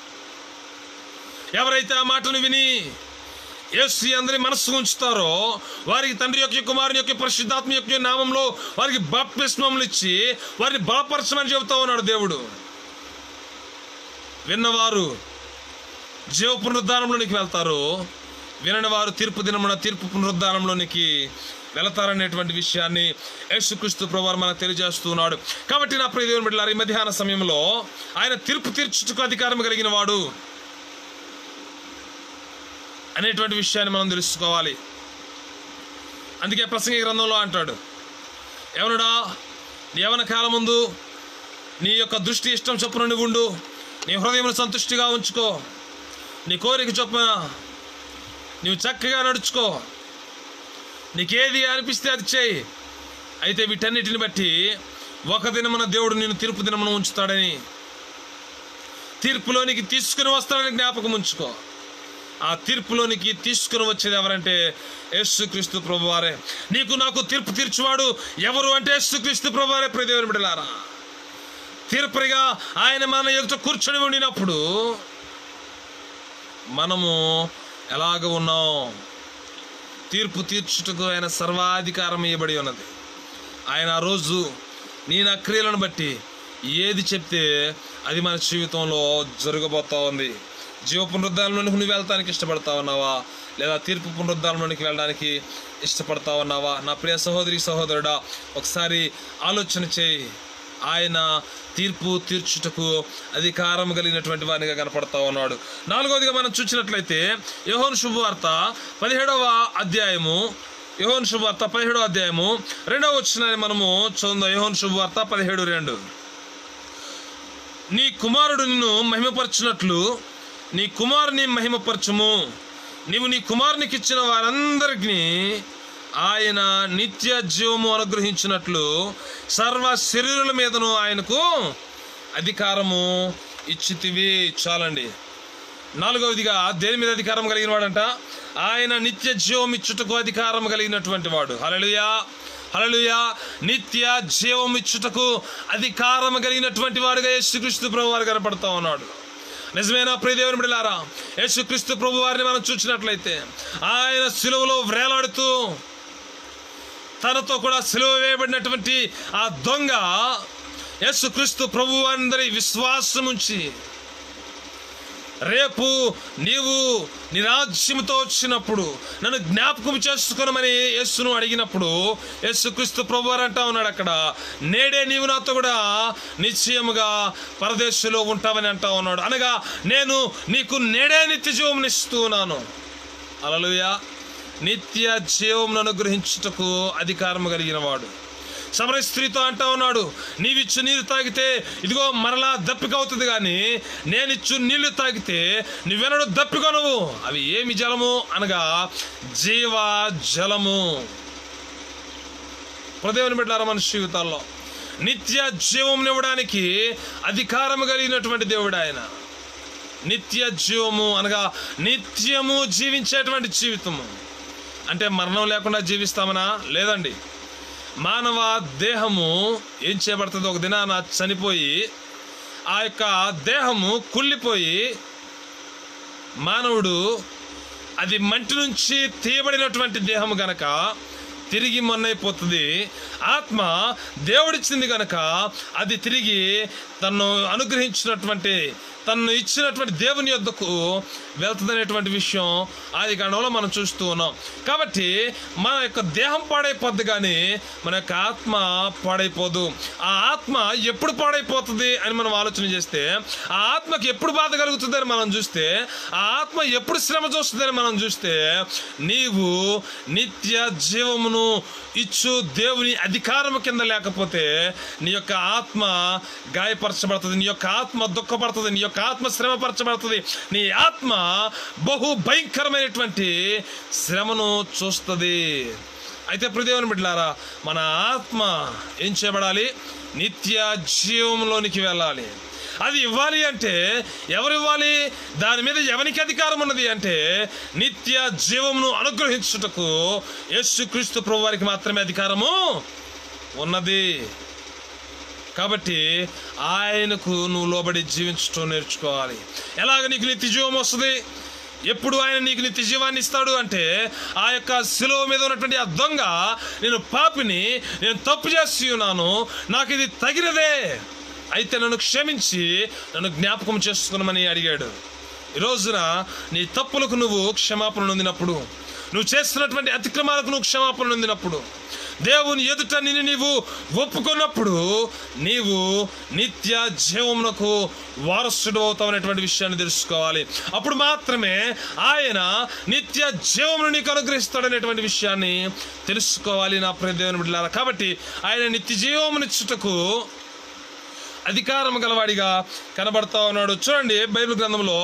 ఎవరైతే ఆ మాటను విని యేసు అందరి మనస్సు ఉంచుతారో వారికి తండ్రి యొక్క కుమారుని యొక్క పరిశుద్ధాత్మ యొక్క నామంలో వారికి బాప్తిస్మములు ఇచ్చి వారిని బలపరచమని చెబుతా ఉన్నాడు దేవుడు. విన్నవారు జీవ పునరుద్ధానంలోనికి వెళ్తారు, వినని వారు తీర్పు దినమున తీర్పు పునరుద్ధానంలోనికి వెళతారనేటువంటి విషయాన్ని యేసుక్రీస్తు ప్రభువారు మనకు తెలియజేస్తున్నాడు. కాబట్టి నా ప్రియ దేవుని బిడ్డలారా, ఈ మధ్యాహ్న సమయంలో ఆయన తీర్పు తీర్చుటకు అధికారం కలిగిన వాడు అనేటువంటి విషయాన్ని మనం తెలుసుకోవాలి. అందుకే ప్రసంగి గ్రంథంలో అంటాడు, ఎవరుడా నీ యవన కాలం ముందు నీ యొక్క దృష్టి ఇష్టం చొప్పున నువ్వు ఉండు, నీ హృదయం సంతుష్టిగా ఉంచుకో, నీ కోరిక చొప్పున నువ్వు చక్కగా నడుచుకో, నీకేది అనిపిస్తే అది చేయి, అయితే వీటన్నిటిని బట్టి ఒక దినమున దేవుడు నిన్ను తీర్పు దినమున ఉంచుతాడని, తీర్పులోనికి తీసుకుని వస్తాడని జ్ఞాపకం ఉంచుకో. ఆ తీర్పులోనికి తీసుకుని వచ్చేది ఎవరంటే యేసుక్రీస్తు ప్రభువారే. నీకు నాకు తీర్పు తీర్చువాడు ఎవరు అంటే యేసుక్రీస్తు ప్రభువారే. ప్రియ దేవుని బిడ్డలారా, తీర్పుగా ఆయన మన ఎదుట కూర్చొని ఉండినప్పుడు మనము ఎలాగ ఉన్నాం? తీర్పు తీర్చుటకు ఆయన సర్వాధికారం ఇవ్వబడి ఉన్నది. ఆయన ఆ రోజు నీ నా క్రియలను బట్టి ఏది చెప్తే అది మన జీవితంలో జరగబోతా ఉంది. జీవ పునరుద్ధానంలోనికి నువ్వు వెళ్తానికి ఇష్టపడతా ఉన్నావా, లేదా తీర్పు పునరుద్ధానంలోనికి వెళ్ళడానికి ఇష్టపడతా ఉన్నావా? నా ప్రియ సహోదరి సహోదరుడా, ఒకసారి ఆలోచన చేయి. ఆయన తీర్పు తీర్చుటకు అధికారం కలిగినటువంటి వారిగా కనపడతా ఉన్నాడు. నాలుగవదిగా మనం చూసినట్లయితే యోహాను శుభవార్త పదిహేడవ అధ్యాయము యోహాను శుభవార్త పదిహేడవ అధ్యాయము రెండవ వచనాన్ని మనము చదువుదాం. యోహాను శుభవార్త పదిహేడు రెండు. నీ కుమారుడు నిన్ను మహిమపరచునట్లు నీ కుమారుని మహిమపరచుము, నీవు నీ కుమారునికి ఇచ్చిన వారందరికీ ఆయన నిత్య జీవము అనుగ్రహించినట్లు సర్వ శరీరుల మీదను ఆయనకు అధికారము ఇచ్చితివి. చాలండి. నాలుగవదిగా దేని మీద అధికారం కలిగిన వాడంట? ఆయన నిత్య జీవం ఇచ్చుటకు అధికారం కలిగినటువంటి వాడు. హల్లెలూయా, హల్లెలూయా. నిత్య జీవం ఇచ్చుటకు అధికారం కలిగినటువంటి వాడుగా యేసుక్రీస్తు ప్రభు వారు కనపడతా ఉన్నాడు. నిజమేనా ప్రియ దేవుని బిడ్డలారా? యేసుక్రీస్తు ప్రభు వారిని మనం చూసినట్లయితే ఆయన సిలువలో వ్రేలాడుతూ తనతో కూడా సిలువ వేయబడినటువంటి ఆ దొంగ యేసుక్రీస్తు ప్రభు అందరి విశ్వాసం ఉంచి, రేపు నీవు నీ రాజ్యముతో వచ్చినప్పుడు నన్ను జ్ఞాపకం చేసుకునమని యేసును అడిగినప్పుడు యేసుక్రీస్తు ప్రభువారు అంటా ఉన్నాడు అక్కడ, నేడే నీవు నాతో కూడా నిశ్చయముగా పరదేశంలో ఉంటావని అంటా ఉన్నాడు. అనగా నేను నీకు నేడే నిత్య జీవం ఇస్తూ ఉన్నాను. హల్లెలూయా. నిత్య జీవం అనుగ్రహించుటకు అధికారం కలిగిన వాడు. సమరయ స్త్రీతో అంటా ఉన్నాడు, నీవిచ్చు నీరు తాగితే ఇదిగో మరలా దప్పిక అవుతుంది, కానీ నేనిచ్చు నీళ్లు తాగితే నువ్వెనడు దప్పికొనవు. అవి ఏమి జలము అనగా జీవ జలము. దేవుని బిడ్డలారా, మన జీవితాల్లో నిత్య జీవం ఇవ్వడానికి అధికారం కలిగినటువంటి దేవుడు ఆయన. నిత్య జీవము అనగా నిత్యము జీవించేటువంటి జీవితము. అంటే మరణం లేకుండా జీవిస్తామనా? లేదండి. మానవ దేహము ఏం చేయబడుతుంది? ఒక దినాన చనిపోయి ఆ యొక్క దేహము కుళ్ళిపోయి మానవుడు అది మంటి నుంచి తీయబడినటువంటి దేహము గనక తిరిగి మొన్నైపోతుంది. ఆత్మ దేవుడిచ్చింది కనుక అది తిరిగి తను అనుగ్రహించినటువంటి తను ఇచ్చినటువంటి దేవుని యొద్దకు వెళ్తుందనేటువంటి విషయం ఆది కాండంలో మనం చూస్తూ ఉన్నాం. కాబట్టి మన యొక్క దేహం పాడైపోద్ది కానీ మన యొక్క ఆత్మ పాడైపోదు. ఆ ఆత్మ ఎప్పుడు పాడైపోతుంది అని మనం ఆలోచన చేస్తే, ఆ ఆత్మకి ఎప్పుడు బాధ కలుగుతుందని మనం చూస్తే, ఆ ఆత్మ ఎప్పుడు శ్రమ చూస్తుందని మనం చూస్తే, నీవు నిత్య జీవమును ఇచ్చు దేవుని అధికారము కింద లేకపోతే నీ యొక్క ఆత్మ గాయపరచబడుతుంది, నీ యొక్క ఆత్మ దుఃఖపడుతుంది, నీ యొక్క ఆత్మ శ్రమపరచబడుతుంది, నీ ఆత్మ బహు భయంకరమైనటువంటి శ్రమను చూస్తుంది. అయితే ప్రియదేవుని బిడ్డలారా, మన ఆత్మ ఏం చేయబడాలి? నిత్య జీవంలోనికి వెళ్ళాలి. అది ఇవ్వాలి అంటే ఎవరు ఇవ్వాలి? దాని మీద ఎవరికి అధికారం ఉన్నది అంటే నిత్య జీవమును అనుగ్రహించుటకు యేసుక్రీస్తు ప్రభు వారికి మాత్రమే అధికారము ఉన్నది. కాబట్టి ఆయనకు నువ్వు లోబడి జీవించడం నేర్చుకోవాలి. ఎలాగ నీకు నిత్య జీవం వస్తుంది? ఎప్పుడు ఆయన నీకు నిత్య జీవాన్ని ఇస్తాడు అంటే, ఆ యొక్క శిలువ మీద ఉన్నటువంటి ఆ దొంగ, నేను పాపిని, నేను తప్పు చేసి ఉన్నాను, నాకు ఇది తగినదే, అయితే నన్ను క్షమించి నన్ను జ్ఞాపకం చేసుకున్నామని అడిగాడు. ఈ రోజున నీ తప్పులకు నువ్వు క్షమాపణ నొందినప్పుడు, నువ్వు చేస్తున్నటువంటి అతిక్రమాలకు నువ్వు క్షమాపణ నొందినప్పుడు, దేవుని ఎదుట నిన్ను నీవు ఒప్పుకున్నప్పుడు నీవు నిత్య జీవమునకు వారసుడు అవుతావు అనేటువంటి విషయాన్ని తెలుసుకోవాలి. అప్పుడు మాత్రమే ఆయన నిత్య జీవమును నీకు అనుగ్రహిస్తాడనేటువంటి విషయాన్ని తెలుసుకోవాలి నా ప్రియ దేవుని బిడ్డలారా. కాబట్టి ఆయన నిత్య జీవమునిచ్చుటకు అధికారం గలవాడిగా కనబడతా ఉన్నాడు. చూడండి, బైబిల్ గ్రంథంలో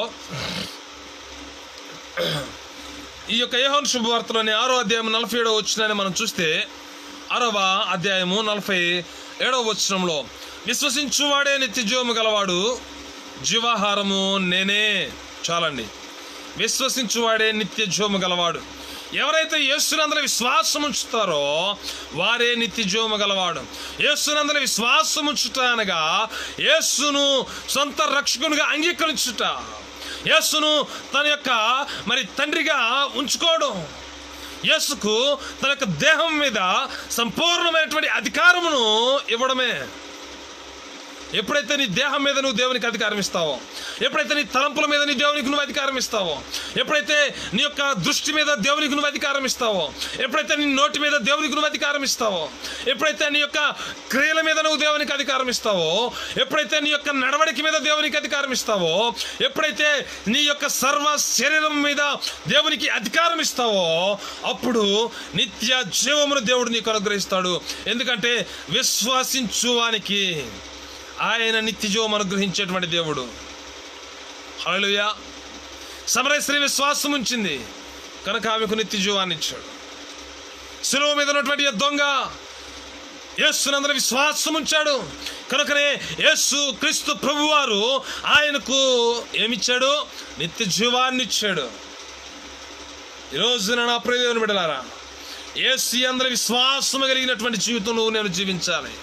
ఈ యొక్క యోహాను శుభవార్తలోని ఆరో అధ్యాయం నలభై ఏడవ వచనాన్ని మనం చూస్తే, ఆరవ అధ్యాయము నలభై ఏడవ వచనంలో, విశ్వసించువాడే నిత్య జీవము గలవాడు, జీవాహారము నేనే. చాలండి, విశ్వసించువాడే నిత్య జీవము గలవాడు. ఎవరైతే యేసునందరి విశ్వాసం ఉంచుతారో వారే నిత్య జీవము గలవాడు. యేసునందరి విశ్వాసం ఉంచుట అనగా యేసును సొంత రక్షకునిగా అంగీకరించుట, యేసును తన యొక్క మరి తండ్రిగా ఉంచుకోవడం, యేసుకు తన యొక్క దేహం మీద సంపూర్ణమైనటువంటి అధికారమును ఇవ్వడమే. ఎప్పుడైతే నీ దేహం మీద నువ్వు దేవునికి అధికారం ఇస్తావో, ఎప్పుడైతే నీ తలంపుల మీద నీ దేవునికి నువ్వు అధికారం ఇస్తావో, ఎప్పుడైతే నీ యొక్క దృష్టి మీద దేవునికి నువ్వు అధికారం ఇస్తావో, ఎప్పుడైతే నీ నోటి మీద దేవునికి నువ్వు అధికారం ఇస్తావో, ఎప్పుడైతే నీ యొక్క క్రియల మీద నువ్వు దేవునికి అధికారం ఇస్తావో, ఎప్పుడైతే నీ యొక్క నడవడిక మీద దేవునికి అధికారం ఇస్తావో, ఎప్పుడైతే నీ యొక్క సర్వ శరీరం మీద దేవునికి అధికారం ఇస్తావో, అప్పుడు నిత్య జీవమును దేవుడు నీకు అనుగ్రహిస్తాడు. ఎందుకంటే విశ్వాసించువానికి ఆయన నిత్య జీవం అనుగ్రహించేటువంటి దేవుడు. హల్లెలూయా. సమరయ స్త్రీ విశ్వాసం ఉంచింది కనుక ఆమెకు నిత్య జీవాన్ని ఇచ్చాడు. శిలువ మీద ఉన్నటువంటి దొంగ యేసునందరి విశ్వాసం ఉంచాడు కనుకనే యేసు క్రీస్తు ప్రభువారు ఆయనకు ఏమిచ్చాడు? నిత్య జీవాన్ని ఇచ్చాడు. ఈరోజు నా ప్రియ దేవుని బిడ్డలారా, యేసు అందరి విశ్వాసం కలిగినటువంటి జీవితం నువ్వు నేను జీవించాలి.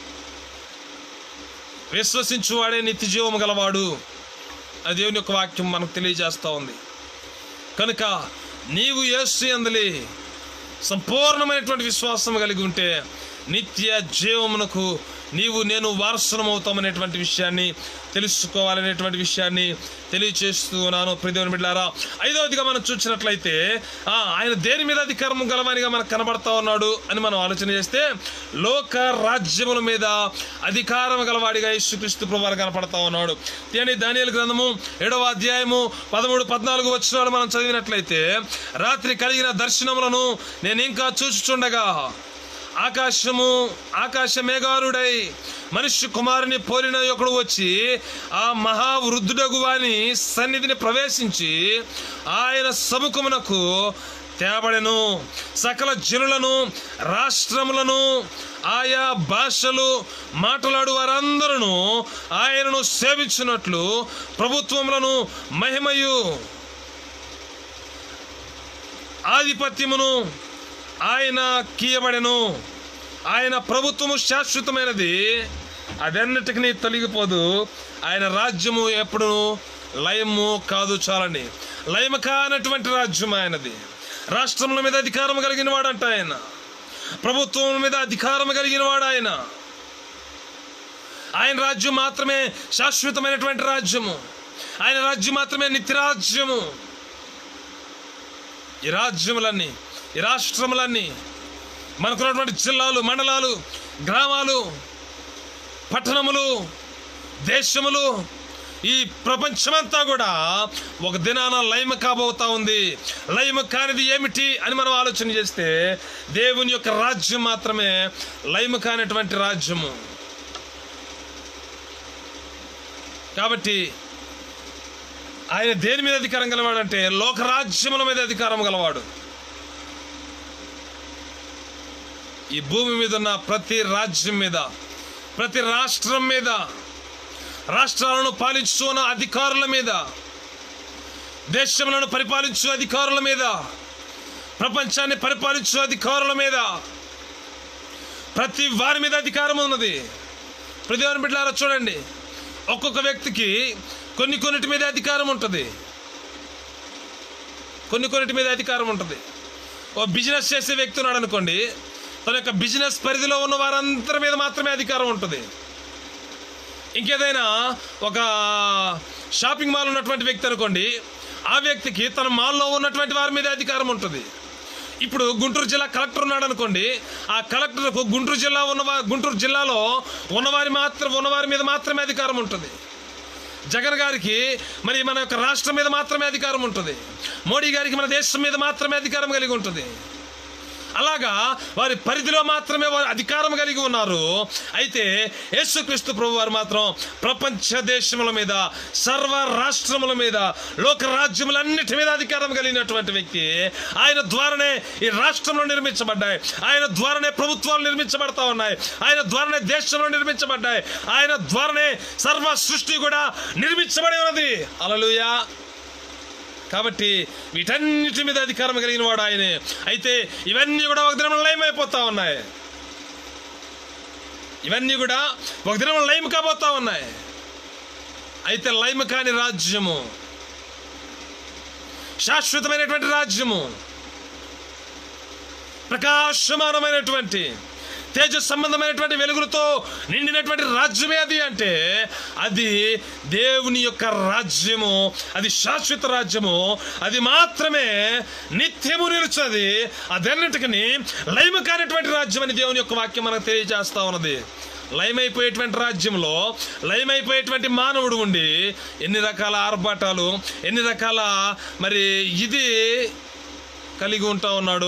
విశ్వసించువాడే నిత్య జీవము గలవాడు అది దేవుని యొక్క వాక్యం మనకు తెలియజేస్తూ ఉంది. కనుక నీవు యేసు యందలి సంపూర్ణమైనటువంటి విశ్వాసం కలిగి ఉంటే నిత్య జీవమునకు నీవు నేను వారసులం అవుతామనేటువంటి విషయాన్ని తెలుసుకోవాలనేటువంటి విషయాన్ని తెలియచేస్తూ ఉన్నాను ప్రియ దేవుని బిడ్డలారా. ఐదవదిగా మనం చూసినట్లయితే ఆయన దేని మీద అధికారం గలవానిగా మనకు కనబడతా ఉన్నాడు అని మనం ఆలోచన చేస్తే, లోక రాజ్యముల మీద అధికారం గలవాడిగా యేసుక్రీస్తు ప్రభువారు కనపడతా ఉన్నాడు. తేని దానియేలు గ్రంథము ఏడవ అధ్యాయము పదమూడు పద్నాలుగు వచనాలు మనం చదివినట్లయితే, రాత్రి కలిగిన దర్శనములను నేను ఇంకా చూచుచుండగా ఆకాశము ఆకాశ మేఘారుడై మనుష్య కుమారుని పోలిన ఒకడు వచ్చి ఆ మహావృద్ధుడగు వాని సన్నిధిని ప్రవేశించి ఆయన సముఖమునకు తేబడెను. సకల జనులను, రాష్ట్రములను, ఆయా భాషలు మాట్లాడు వారందరూ ఆయనను సేవించినట్లు ప్రభుత్వములను, మహిమయు, ఆధిపత్యమును ఆయన కీయబడెను. ఆయన ప్రభుత్వము శాశ్వతమైనది, అదన్నిటికీ తొలగిపోదు. ఆయన రాజ్యము ఎప్పుడు లయము కాదు. చాలండి, లయము కానటువంటి రాజ్యం ఆయనది. రాష్ట్రముల మీద అధికారం కలిగిన వాడంట ఆయన. ప్రభుత్వం మీద అధికారం కలిగిన వాడు ఆయన. ఆయన రాజ్యం మాత్రమే శాశ్వతమైనటువంటి రాజ్యము. ఆయన రాజ్యం మాత్రమే నిత్యరాజ్యము. ఈ రాజ్యములన్నీ, ఈ రాష్ట్రములన్నీ, మనకున్నటువంటి జిల్లాలు, మండలాలు, గ్రామాలు, పట్టణములు, దేశములు, ఈ ప్రపంచమంతా కూడా ఒక దినాన లయమ కాబోతా ఉంది. లయమ కానిది ఏమిటి అని మనం ఆలోచన చేస్తే దేవుని యొక్క రాజ్యం మాత్రమే లయమ కానిటువంటి రాజ్యము. కాబట్టి ఆయన దేని మీద అధికారం గలవాడు అంటే లోకరాజ్యముల మీద అధికారం గలవాడు. ఈ భూమి మీద ఉన్న ప్రతి రాజ్యం మీద, ప్రతి రాష్ట్రం మీద, రాష్ట్రాలను పాలించున్న అధికారుల మీద, దేశములను పరిపాలించు అధికారుల మీద, ప్రపంచాన్ని పరిపాలించు అధికారుల మీద, ప్రతి వారి మీద అధికారం ఉన్నది. ప్రతివారి బిడ్డలారా చూడండి, ఒక్కొక్క వ్యక్తికి కొన్ని కొన్నిటి మీద అధికారం ఉంటుంది. కొన్ని కొన్నిటి మీద అధికారం ఉంటుంది. ఓ బిజినెస్ చేసే వ్యక్తి ఉన్నాడు అనుకోండి, తన యొక్క బిజినెస్ పరిధిలో ఉన్న వారందరి మీద మాత్రమే అధికారం ఉంటుంది. ఇంకేదైనా ఒక షాపింగ్ మాల్ ఉన్నటువంటి వ్యక్తి అనుకోండి, ఆ వ్యక్తికి తన మాల్లో ఉన్నటువంటి వారి మీద అధికారం ఉంటుంది. ఇప్పుడు గుంటూరు జిల్లా కలెక్టర్ ఉన్నాడు అనుకోండి, ఆ కలెక్టర్కు గుంటూరు జిల్లా ఉన్న గుంటూరు జిల్లాలో ఉన్నవారి మాత్రం ఉన్నవారి మీద మాత్రమే అధికారం ఉంటుంది. జగన్ గారికి మరి మన యొక్క రాష్ట్రం మీద మాత్రమే అధికారం ఉంటుంది. మోడీ గారికి మన దేశం మీద మాత్రమే అధికారం కలిగి ఉంటుంది. అలాగా వారి పరిధిలో మాత్రమే వారు అధికారం కలిగి ఉన్నారు. అయితే యేసుక్రీస్తు ప్రభు వారు మాత్రం ప్రపంచ దేశముల మీద, సర్వ రాష్ట్రముల మీద, లోక రాజ్యములన్నిటి మీద అధికారం కలిగినటువంటి వ్యక్తి. ఆయన ద్వారానే ఈ రాష్ట్రంలో నిర్మించబడ్డాయి, ఆయన ద్వారానే ప్రభుత్వాలు నిర్మించబడతా ఉన్నాయి, ఆయన ద్వారానే దేశంలో నిర్మించబడ్డాయి, ఆయన ద్వారానే సర్వ సృష్టి కూడా నిర్మించబడి ఉన్నది. హల్లెలూయా. కాబట్టి వీటన్నిటి మీద అధికారం కలిగిన వాడు ఆయనే. అయితే ఇవన్నీ కూడా ఒక దినం లయమైపోతా ఉన్నాయి. ఇవన్నీ కూడా ఒక దినం లయం కాబోతా ఉన్నాయి. అయితే లయం కాని రాజ్యము, శాశ్వతమైనటువంటి రాజ్యము, ప్రకాశమానమైనటువంటి తేజ సంబంధమైనటువంటి వెలుగులతో నిండినటువంటి రాజ్యమే అది. అంటే అది దేవుని యొక్క రాజ్యము, అది శాశ్వత రాజ్యము, అది మాత్రమే నిత్యము నిలుచున్నది. అదన్నిటికీ లయము కానిటువంటి రాజ్యం అని దేవుని యొక్క వాక్యం మనకు తెలియజేస్తా ఉన్నది. లయమైపోయేటువంటి రాజ్యంలో లయమైపోయేటువంటి మానవుడు ఉండి ఎన్ని రకాల ఆర్భాటాలు, ఎన్ని రకాల మరి ఇది కలిగి ఉంటా ఉన్నాడు.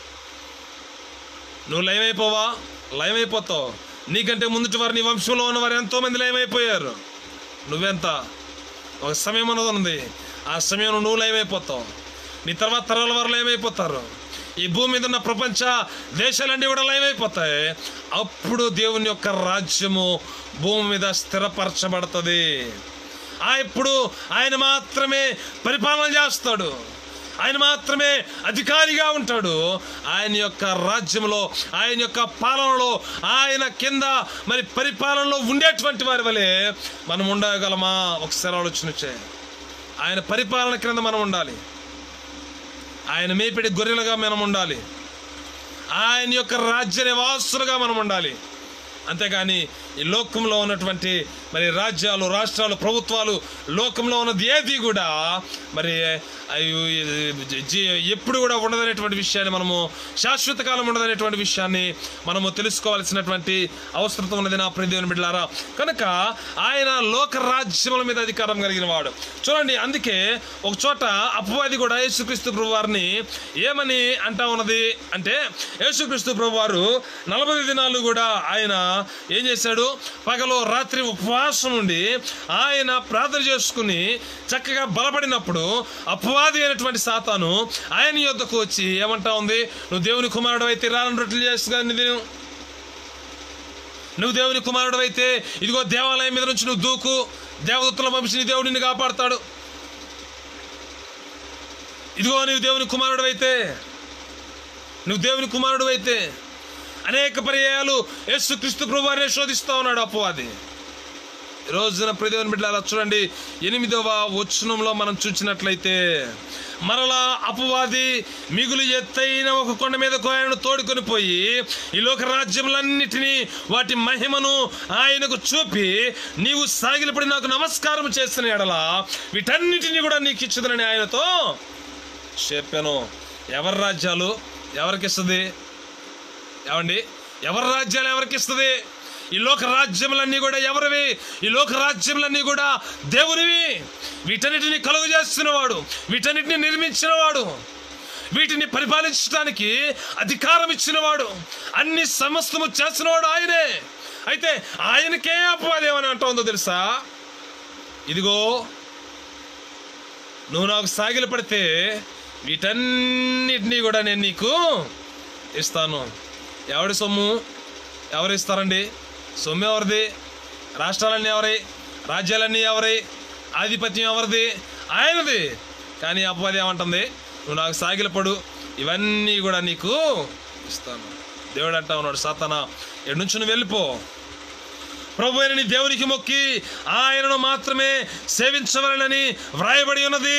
నువ్వు లయమైపోవా? లయమైపోతావు. నీకంటే ముందుటి వారు, నీ వంశంలో ఉన్నవారు ఎంతోమంది లయమైపోయారు. నువ్వెంత? ఒక సమయం అన్నది ఉంది, ఆ సమయంలో నువ్వు లయమైపోతావు, నీ తర్వాత తరాల వారు లయమైపోతారు. ఈ భూమి మీద ఉన్న ప్రపంచ దేశాలన్నీ కూడా లయమైపోతాయి. అప్పుడు దేవుని యొక్క రాజ్యము భూమి మీద స్థిరపరచబడుతుంది. ఆ ఇప్పుడు ఆయన మాత్రమే పరిపాలన చేస్తాడు, ఆయన మాత్రమే అధికారిగా ఉంటాడు. ఆయన యొక్క రాజ్యంలో, ఆయన యొక్క పాలనలో, ఆయన కింద మరి పరిపాలనలో ఉండేటువంటి వారి వలె మనం ఉండగలమా? ఒకసారి ఆలోచన వచ్చాయి. ఆయన పరిపాలన క్రింద మనం ఉండాలి, ఆయన మేపిడి గొర్రెలుగా మనం ఉండాలి, ఆయన యొక్క రాజ్య నివాసులుగా మనం ఉండాలి. అంతేగాని ఈ లోకంలో ఉన్నటువంటి మరి రాజ్యాలు, రాష్ట్రాలు, ప్రభుత్వాలు, లోకంలో ఉన్నది ఏది కూడా మరి ఎప్పుడు కూడా ఉండదనేటువంటి విషయాన్ని మనము, శాశ్వత కాలం ఉండదనేటువంటి విషయాన్ని మనము తెలుసుకోవాల్సినటువంటి అవసరం ఉన్నది నా ప్రియ దేవుని బిడ్డలారా. కనుక ఆయన లోక రాజ్యముల మీద అధికారం కలిగిన వాడు. చూడండి, అందుకే ఒక చోట అపవాది కూడా యేసుక్రీస్తు ప్రభు వారిని ఏమని అంటా ఉన్నది అంటే, యేసుక్రీస్తు ప్రభు వారు నలభై దినాలు కూడా ఆయన ఏం చేశాడు? పగలు రాత్రి ఉపవాసం ఉండి ఆయన ప్రార్థన చేసుకుని చక్కగా బలపడినప్పుడు అపవాది అయినటువంటి సాతాను ఆయన యొద్దకు వచ్చి ఏమంటా ఉంది? నువ్వు దేవుని కుమారుడు అయితే రాళ్ళను రొట్టెలు చేసుగా నేను, నువ్వు దేవుని కుమారుడు అయితే ఇదిగో దేవాలయం మీద నుంచి నువ్వు దూకు, దేవదూతల పంపించి దేవుడు నిన్ను కాపాడుతాడు. ఇదిగో నువ్వు దేవుని కుమారుడు అయితే, నువ్వు దేవుని కుమారుడు అయితే అనేక పర్యాయాలు యేసుక్రీస్తు ప్రభువారిని శోధిస్తూ ఉన్నాడు అపవాది. రోజున ప్రియ దేవుని బిడ్డలారా చూడండి, ఎనిమిదవ వచనంలో మనం చూసినట్లయితే మరలా అపవాది మిగులు ఎత్తైన ఒక కొండ మీదకు ఆయనను తోడుకొని పోయి ఈ లోక రాజ్యములన్నిటినీ వాటి మహిమను ఆయనకు చూపి నీవు సాగిలపడి నాకు నమస్కారం చేస్తున్న ఎడల వీటన్నిటినీ కూడా నీకు ఇచ్చుదనని ఆయనతో చెప్పాను. ఎవరి రాజ్యాలు ఎవరికి ఇస్తుంది? ఏమండి, ఎవరి రాజ్యాలు ఎవరికి ఇస్తుంది? ఈ లోక రాజ్యములన్నీ కూడా ఎవరివి? ఈ లోక రాజ్యములన్నీ కూడా దేవునివి. వీటన్నిటిని కలుగు చేస్తున్నవాడు, వీటన్నిటిని నిర్మించినవాడు, వీటిని పరిపాలించడానికి అధికారం ఇచ్చినవాడు, అన్ని సమస్తము చేస్తున్నవాడు ఆయనే. అయితే ఆయనకే అపవాది ఏమని అంటుందో తెలుసా? ఇదిగో నువ్వు నాకు సాగిల పడితే వీటన్నిటినీ కూడా నేను నీకు ఇస్తాను. ఎవడి సొమ్ము ఎవరు ఇస్తారండి? సొమ్ము ఎవరిది? రాష్ట్రాలన్నీ ఎవరి? రాజ్యాలన్నీ ఎవరి? ఆధిపత్యం ఎవరిది? ఆయనది. కానీ అపవాది ఏమంటుంది? నువ్వు నాకు సాగిలపడు, ఇవన్నీ కూడా నీకు ఇస్తాను. దేవుడు అంటా ఉన్నాడు, సాతానా ఎడు నుంచి నువ్వు వెళ్ళిపో, ప్రభు అయిన నీ దేవునికి మొక్కి ఆయనను మాత్రమే సేవించవలనని వ్రాయబడి ఉన్నది.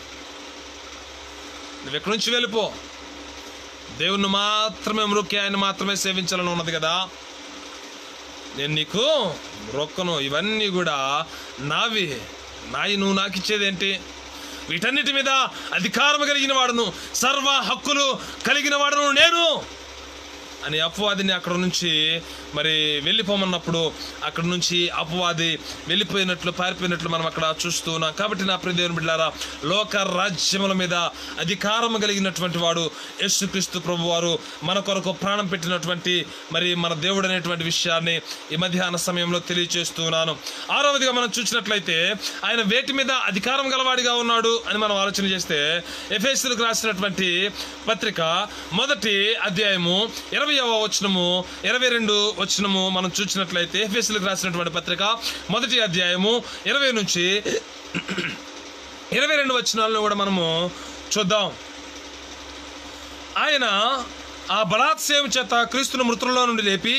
నువ్వు ఎక్కడి నుంచి వెళ్ళిపో, దేవుణ్ణి మాత్రమే మొక్కి ఆయన మాత్రమే సేవించాలని ఉన్నది కదా. నేను నీకు మొక్కను, ఇవన్నీ కూడా నావి, నాయి. నువ్వు నాకు ఇచ్చేది ఏంటి? వీటన్నిటి మీద అధికారం కలిగిన వాడును, సర్వ హక్కులు కలిగిన వాడును నేను అని అపవాదిని అక్కడ నుంచి మరి వెళ్ళిపోమన్నప్పుడు అక్కడ నుంచి అపవాది వెళ్ళిపోయినట్లు, పారిపోయినట్లు మనం అక్కడ చూస్తూ ఉన్నాం. కాబట్టి నా ప్రియ దేవుని బిడ్డలారా, లోక రాజ్యముల మీద అధికారం కలిగినటువంటి వాడు యేసుక్రీస్తు ప్రభు వారు మన కొరకు ప్రాణం పెట్టినటువంటి మరి మన దేవుడు అనేటువంటి విషయాన్ని ఈ మధ్యాహ్న సమయంలో తెలియజేస్తూ ఉన్నాను. ఆరవదిగా మనం చూసినట్లయితే ఆయన వేటి మీద అధికారం గలవాడిగా ఉన్నాడు అని మనం ఆలోచన చేస్తే ఎఫెసీయులకు రాసినటువంటి పత్రిక మొదటి అధ్యాయము ఇరవైవ వచనము ఇరవై రెండు వచనము మనం చూసినట్లయితే ఎఫెసీయులకు రాసినటువంటి పత్రిక మొదటి అధ్యాయము ఇరవై నుంచి ఇరవై రెండు వచనాలను కూడా మనము చూద్దాం. ఆయన ఆ బలాత్సయం చేత క్రీస్తును మృతుల్లో నుండి లేపి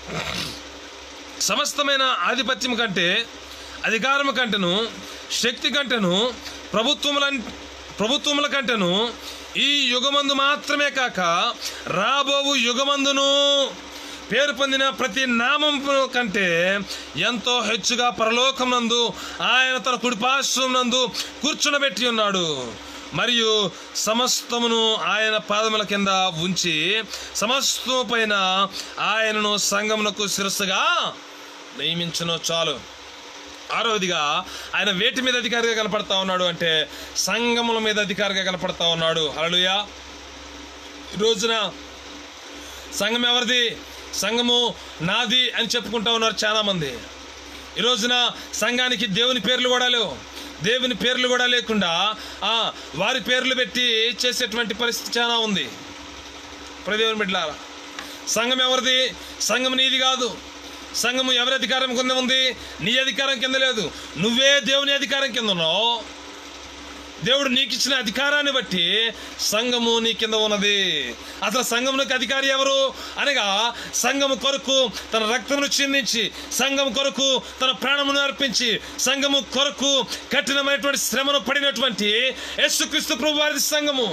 సమస్తమైన ఆధిపత్యం కంటే, అధికారం కంటేను, శక్తి కంటేను, ప్రభుత్వముల ప్రభుత్వముల కంటేను ఈ యుగమందు మాత్రమే కాక రాబోవు యుగమందును పేరు పొందిన ప్రతి నామం కంటే ఎంతో హెచ్చుగా పరలోకమునందు ఆయన తన కుడిపార్శ్వం నందు కూర్చునబెట్టి ఉన్నాడు. మరియు సమస్తమును ఆయన పాదముల కింద ఉంచి సమస్తము పైన ఆయనను సంఘమునకు శిరస్సుగా నియమించును. చాలు. ఆరవదిగా ఆయన వేటి మీద అధికారిగా కనపడతా ఉన్నాడు అంటే సంఘముల మీద అధికారిగా కనపడతా ఉన్నాడు. హల్లెలూయా. ఈ రోజున సంఘం ఎవరిది? సంఘము నాది అని చెప్పుకుంటా ఉన్నారు చాలా మంది. ఈ రోజున సంఘానికి దేవుని పేర్లు కూడా లేవు, దేవుని పేర్లు కూడా లేకుండా ఆ వారి పేర్లు పెట్టి చేసేటువంటి పరిస్థితి చాలా ఉంది. దేవుని బిడ్డలారా, సంఘం ఎవరిది? సంఘం నీది కాదు. సంఘము ఎవరి అధికారం కింద ఉంది? నీ అధికారం కింద లేదు. నువ్వే దేవుని అధికారం కింద ఉన్నావు. దేవుడు నీకు ఇచ్చిన అధికారాన్ని బట్టి సంఘము నీ కింద ఉన్నది. అసలు సంఘమునికి అధికారి ఎవరు అనగా, సంఘము కొరకు తన రక్తమును చిందించి, సంఘము కొరకు తన ప్రాణమును అర్పించి, సంఘము కొరకు కఠినమైనటువంటి శ్రమను పడినటువంటి యేసుక్రీస్తు ప్రభు వారి సంఘము.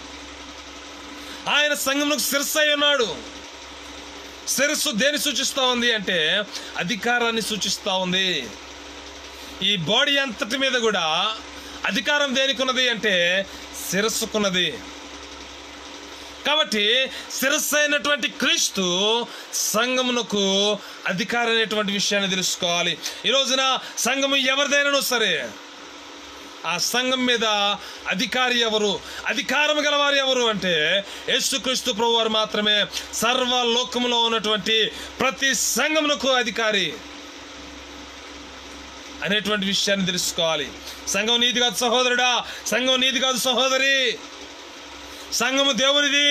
ఆయన సంఘమునకు శిరస్సు అయి ఉన్నాడు. శిరస్సు దేని సూచిస్తూ ఉంది అంటే అధికారాన్ని సూచిస్తూ ఉంది. ఈ బాడీ అంతటి మీద కూడా అధికారం దేనికి ఉన్నది అంటే శిరస్సుకున్నది. కాబట్టి శిరస్సు అయినటువంటి క్రీస్తు సంఘమునకు అధికారం అనేటువంటి విషయాన్ని తెలుసుకోవాలి. ఈ రోజున సంఘము ఎవరిదైనా సరే ఆ సంఘం మీద అధికారి ఎవరు, అధికారం గలవారు ఎవరు అంటే యేసుక్రీస్తు ప్రభు వారు మాత్రమే. సర్వలోకములో ఉన్నటువంటి ప్రతి సంఘమునకు అధికారి అనేటువంటి విషయాన్ని తెలుసుకోవాలి. సంఘం నీది కాదు సహోదరుడా, సంఘం నీది కాదు సహోదరి, సంఘము దేవునిది.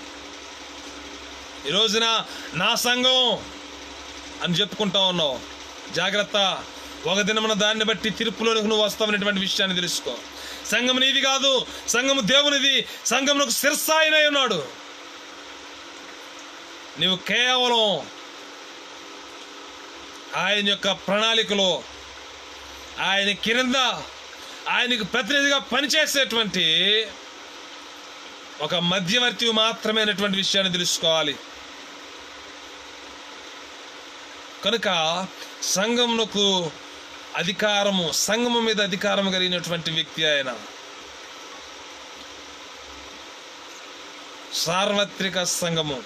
ఈ రోజున నా సంఘం అని చెప్పుకుంటా ఉన్నావు, జాగ్రత్త. ఒక దినమున దాన్ని బట్టి తీర్పులోనికి నువ్వు వస్తావనేటువంటి విషయాన్ని తెలుసుకో. సంఘం నీది కాదు, సంఘము దేవునిది. సంఘమునకు శిరస్సు ఆయనై ఉన్నాడు. నీవు కేవలం ఆయన యొక్క ప్రణాళికలో, ఆయన కింద ఆయనకు ప్రతినిధిగా పనిచేసేటువంటి ఒక మధ్యవర్తి మాత్రమేనటువంటి విషయాన్ని తెలుసుకోవాలి. కనుక సంఘమునకు అధికారము, సంఘము మీద అధికారం కలిగినటువంటి వ్యక్తి ఆయన. సార్వత్రిక సంఘము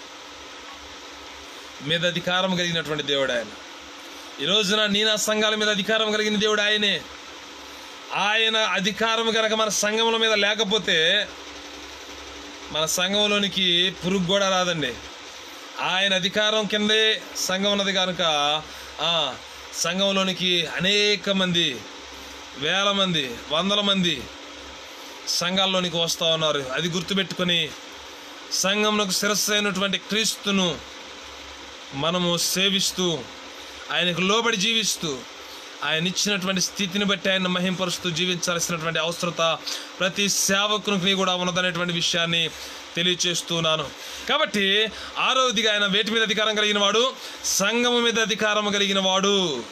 మీద అధికారం కలిగినటువంటి దేవుడు ఆయన. ఈ రోజున నీ నా సంఘాల మీద అధికారం కలిగిన దేవుడు ఆయనే. ఆయన అధికారం కనుక మన సంఘముల మీద లేకపోతే మన సంఘంలోనికి పురుగు కూడా రాదండి. ఆయన అధికారం కిందే సంఘం ఉన్నది కనుక ఆ సంఘంలోనికి అనేక మంది, వేల మంది, వందల మంది సంఘాల్లోనికి వస్తూ ఉన్నారు. అది గుర్తుపెట్టుకొని సంఘంలోకి శిరస్సు అయినటువంటి క్రీస్తును మనము సేవిస్తూ, ఆయనకు లోబడి జీవిస్తూ, ఆయన ఇచ్చినటువంటి స్థితిని బట్టి ఆయన మహింపరుస్తూ జీవించాల్సినటువంటి అవసరత ప్రతి సేవకునికి కూడా ఉన్నదనేటువంటి విషయాన్ని తెలియచేస్తున్నాను. కాబట్టి ఆరోదిగా ఆయన వేటి మీద అధికారం కలిగిన వాడు? సంఘము మీద అధికారం కలిగిన వాడు.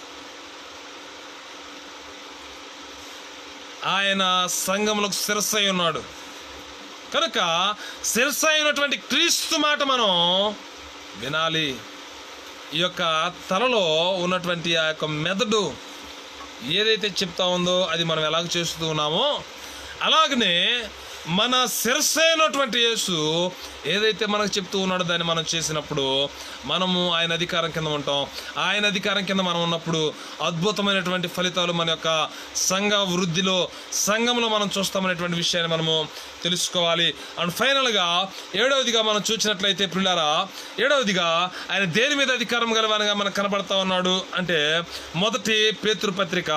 ఆయన సంఘములకు శిరస్సు అయి ఉన్నాడు కనుక శిరస్సు అయినటువంటి క్రీస్తు మాట మనం వినాలి. ఈ యొక్క తలలో ఉన్నటువంటి ఆ యొక్క మెదడు ఏదైతే చెప్తా ఉందో అది మనం ఎలాగ చేస్తూ ఉన్నామో అలాగనే మన శిరస్సు అయినటువంటి యేసు ఏదైతే మనకు చెప్తూ ఉన్నాడో దాన్ని మనం చేసినప్పుడు మనము ఆయన అధికారం కింద ఉంటాం. ఆయన అధికారం కింద మనం ఉన్నప్పుడు అద్భుతమైనటువంటి ఫలితాలు మన యొక్క సంఘ వృద్ధిలో, సంఘంలో మనం చూస్తామనేటువంటి విషయాన్ని మనము తెలుసుకోవాలి. అండ్ ఫైనల్గా ఏడవదిగా మనం చూసినట్లయితే పిల్లారా, ఏడవదిగా ఆయన దేని మీద అధికారం గలవానిగా మనకు కనబడతా ఉన్నాడు అంటే మొదటి పేతురు పత్రిక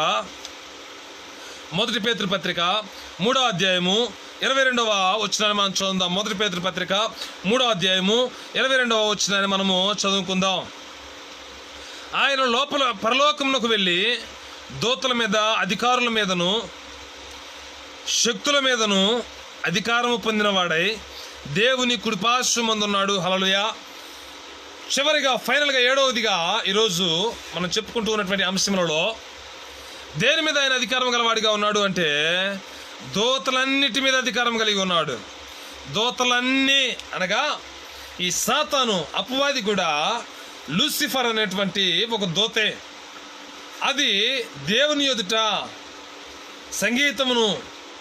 మొదటి పేతురు పత్రిక మూడో అధ్యాయము ఇరవై రెండవ వచనాన్ని మనం చదువుదాం. మొదటి పేతురు పత్రిక మూడో అధ్యాయము ఇరవై రెండవ వచనాన్ని మనము చదువుకుందాం. ఆయన లోపల పరలోకమునకు వెళ్ళి దూతల మీద, అధికారుల మీదను, శక్తుల మీదను అధికారము పొందినవాడై దేవుని కుడిపార్శ్వమందున్నాడు. హల్లెలూయా. చివరిగా ఫైనల్గా ఏడవదిగా ఈరోజు మనం చెప్పుకుంటూ ఉన్నటువంటి అంశములలో దేని మీద ఆయన అధికారం గలవాడిగా ఉన్నాడు అంటే దూతలన్నిటి మీద అధికారం కలిగి ఉన్నాడు. దూతలన్నీ అనగా ఈ సాతాను, అపవాది కూడా లూసిఫర్ అనేటువంటి ఒక దూతే. అది దేవుని ఎదుట సంగీతమును,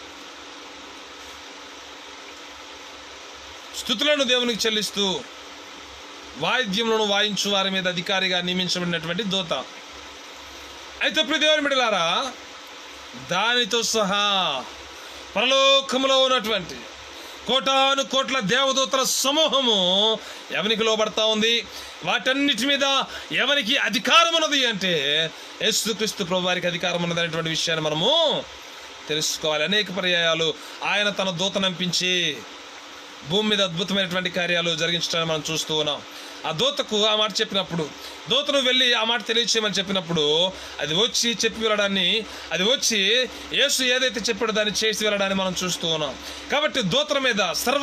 స్తుతులను దేవునికి చెల్లిస్తూ వాయిద్యములను వాయించు వారి మీద అధికారిగా నియమించబడినటువంటి దూత. అయితే ప్రియ దేవుని బిడ్డలారా, దానితో సహా పరలోకములో ఉన్నటువంటి కోటాను కోట్ల దేవదూతల సమూహము ఎవరికి లోబడతా ఉంది? వాటన్నిటి మీద ఎవరికి అధికారం ఉన్నది అంటే యేసుక్రీస్తు ప్రభు వారికి అధికారం ఉన్నది అనేటువంటి విషయాన్ని మనము తెలుసుకోవాలి. అనేక పర్యాయాలు ఆయన తన దూతను పంపించి భూమి మీద అద్భుతమైనటువంటి కార్యాలు జరిగించడాన్ని మనం చూస్తూ ఉన్నాం. ఆ దూతకు ఆ మాట చెప్పినప్పుడు, దూతను వెళ్ళి ఆ మాట తెలియచేయమని చెప్పినప్పుడు అది వచ్చి చెప్పి వెళ్ళడాన్ని, అది వచ్చి యేసు ఏదైతే చెప్పాడో దాన్ని చేసి వెళ్ళడాన్ని మనం చూస్తూ ఉన్నాం. కాబట్టి దూతల మీద, సర్వ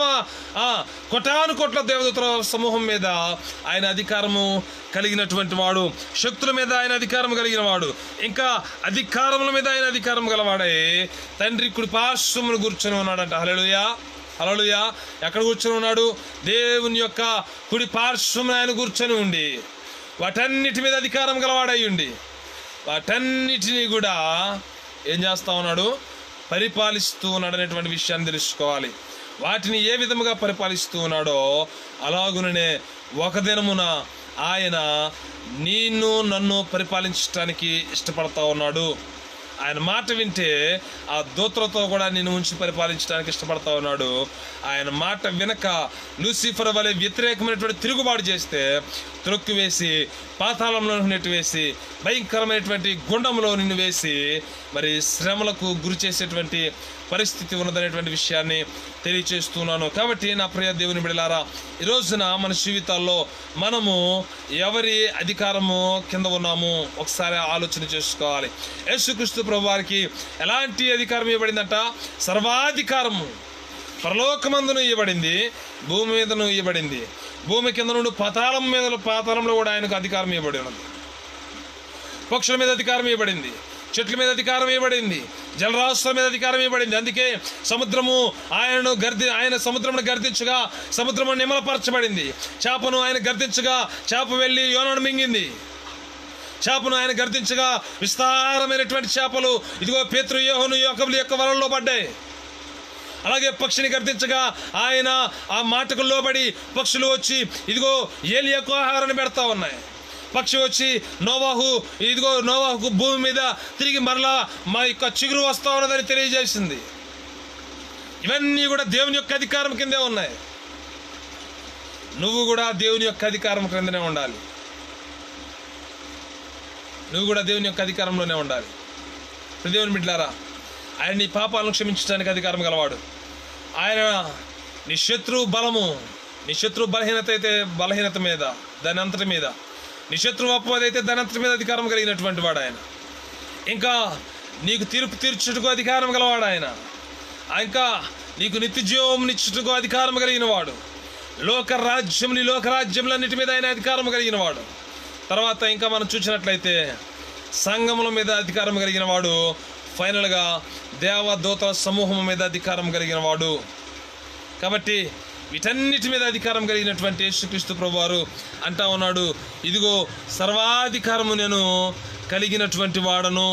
కోటాను కోట్ల దేవదూతల సమూహం మీద ఆయన అధికారము కలిగినటువంటి వాడు. శక్తుల మీద ఆయన అధికారం కలిగిన వాడు. ఇంకా అధికారముల మీద ఆయన అధికారం గలవాడై తండ్రి కుడి పార్శ్వమును కూర్చొని ఉన్నాడంట. హల్లెలూయా, హల్లెలూయా. ఎక్కడ కూర్చొని ఉన్నాడు? దేవుని యొక్క కుడి పార్శ్వం ఆయన కూర్చొని ఉండి వాటన్నిటి మీద అధికారం గలవాడై ఉండి వాటన్నిటినీ కూడా ఏం చేస్తా ఉన్నాడు? పరిపాలిస్తూ ఉన్నాడు అనేటువంటి విషయాన్ని తెలుసుకోవాలి. వాటిని ఏ విధముగా పరిపాలిస్తూ ఉన్నాడో అలాగుననే ఒక దినమున ఆయన నిన్ను నన్ను పరిపాలించడానికి ఇష్టపడతా ఉన్నాడు. ఆయన మాట వింటే ఆ దూతలతో కూడా నిన్ను ఉంచి పరిపాలించడానికి ఇష్టపడతా ఉన్నాడు. ఆయన మాట వినక లూసిఫర్ వలె వ్యతిరేకమైనటువంటి తిరుగుబాటు చేస్తే త్రొక్కివేసి పాతాళంలో నెట్టివేసి భయంకరమైనటువంటి గుండంలో నిన్ను వేసి మరి శ్రమలకు గురి చేసేటువంటి పరిస్థితి ఉన్నదనేటువంటి విషయాన్ని తెలియచేస్తున్నాను. కాబట్టి నా ప్రియ దేవుని బిడ్డలారా, ఈ రోజున మన జీవితాల్లో మనము ఎవరి అధికారము కింద ఉన్నాము ఒకసారి ఆలోచన చేసుకోవాలి. యేసుక్రీస్తు ప్రభు వారికి ఎలాంటి అధికారం ఇవ్వబడిందంట? సర్వాధికారము పరలోకమందును ఇవ్వబడింది, భూమి మీదను ఇవ్వబడింది. భూమి కింద నుండి పాతాళం మీద, పాతాళంలో కూడా ఆయనకు అధికారం ఇవ్వబడి ఉన్నది. పక్షుల మీద అధికారం ఇవ్వబడింది, చెట్ల మీద అధికారం ఇవ్వబడింది, జలరాశుల మీద అధికారం ఇవ్వబడింది. అందుకే సముద్రము ఆయనను గర్ది ఆయన సముద్రమును గర్దించగా సముద్రము నిమలపరచబడింది. చేపను ఆయన గర్దించగా చేప వెళ్ళి యోనాను మింగింది. చేపను ఆయన గర్దించగా విస్తారమైనటువంటి చేపలు ఇదిగో పేతురు, యోహాను, యాకోబుల యొక్క వలల్లో పడ్డాయి. అలాగే పక్షిని గర్దించగా ఆయన ఆ మాటకు లోబడి పక్షులు వచ్చి ఇదిగో ఏలియాకు ఆహారాన్ని పెడతా ఉన్నాయి. పక్షి వచ్చి నోవాహు ఇదిగో నోవాహుకు భూమి మీద తిరిగి మరలా మా యొక్క చిగురు వస్తా ఉన్నదని తెలియజేసింది. ఇవన్నీ కూడా దేవుని యొక్క అధికారం కిందే ఉన్నాయి. నువ్వు కూడా దేవుని యొక్క అధికారం కిందనే ఉండాలి. నువ్వు కూడా దేవుని యొక్క అధికారంలోనే ఉండాలి. దేవుని బిడ్డలారా, ఆయన నీ పాపాలను క్షమించడానికి అధికారం గలవాడు. ఆయన నీ శత్రు బలము, నీ శత్రు బలహీనత అయితే బలహీనత మీద దాని అంతటి మీద, నీ శత్రువు అపవాది అయితే దాని అంతటి మీద అధికారం కలిగినటువంటి వాడు ఆయన. ఇంకా నీకు తీర్పు తీర్చుటకు అధికారం గలవాడు ఆయన. ఇంకా నీకు నిత్య జీవం నిచ్చుటకు అధికారం కలిగిన వాడు. లోక రాజ్యం నీ లోక రాజ్యములన్నిటి మీద ఆయన అధికారం కలిగిన వాడు. తర్వాత ఇంకా మనం చూసినట్లయితే సంఘముల మీద అధికారం కలిగిన వాడు. ఫైనల్గా దేవదూతల సమూహం మీద అధికారం కలిగిన వాడు. కాబట్టి వీటన్నిటి మీద అధికారం కలిగినటువంటి యేసుక్రీస్తు ప్రభువారు అంటా ఉన్నాడు, ఇదిగో సర్వాధికారము నేను కలిగినటువంటి వాడను,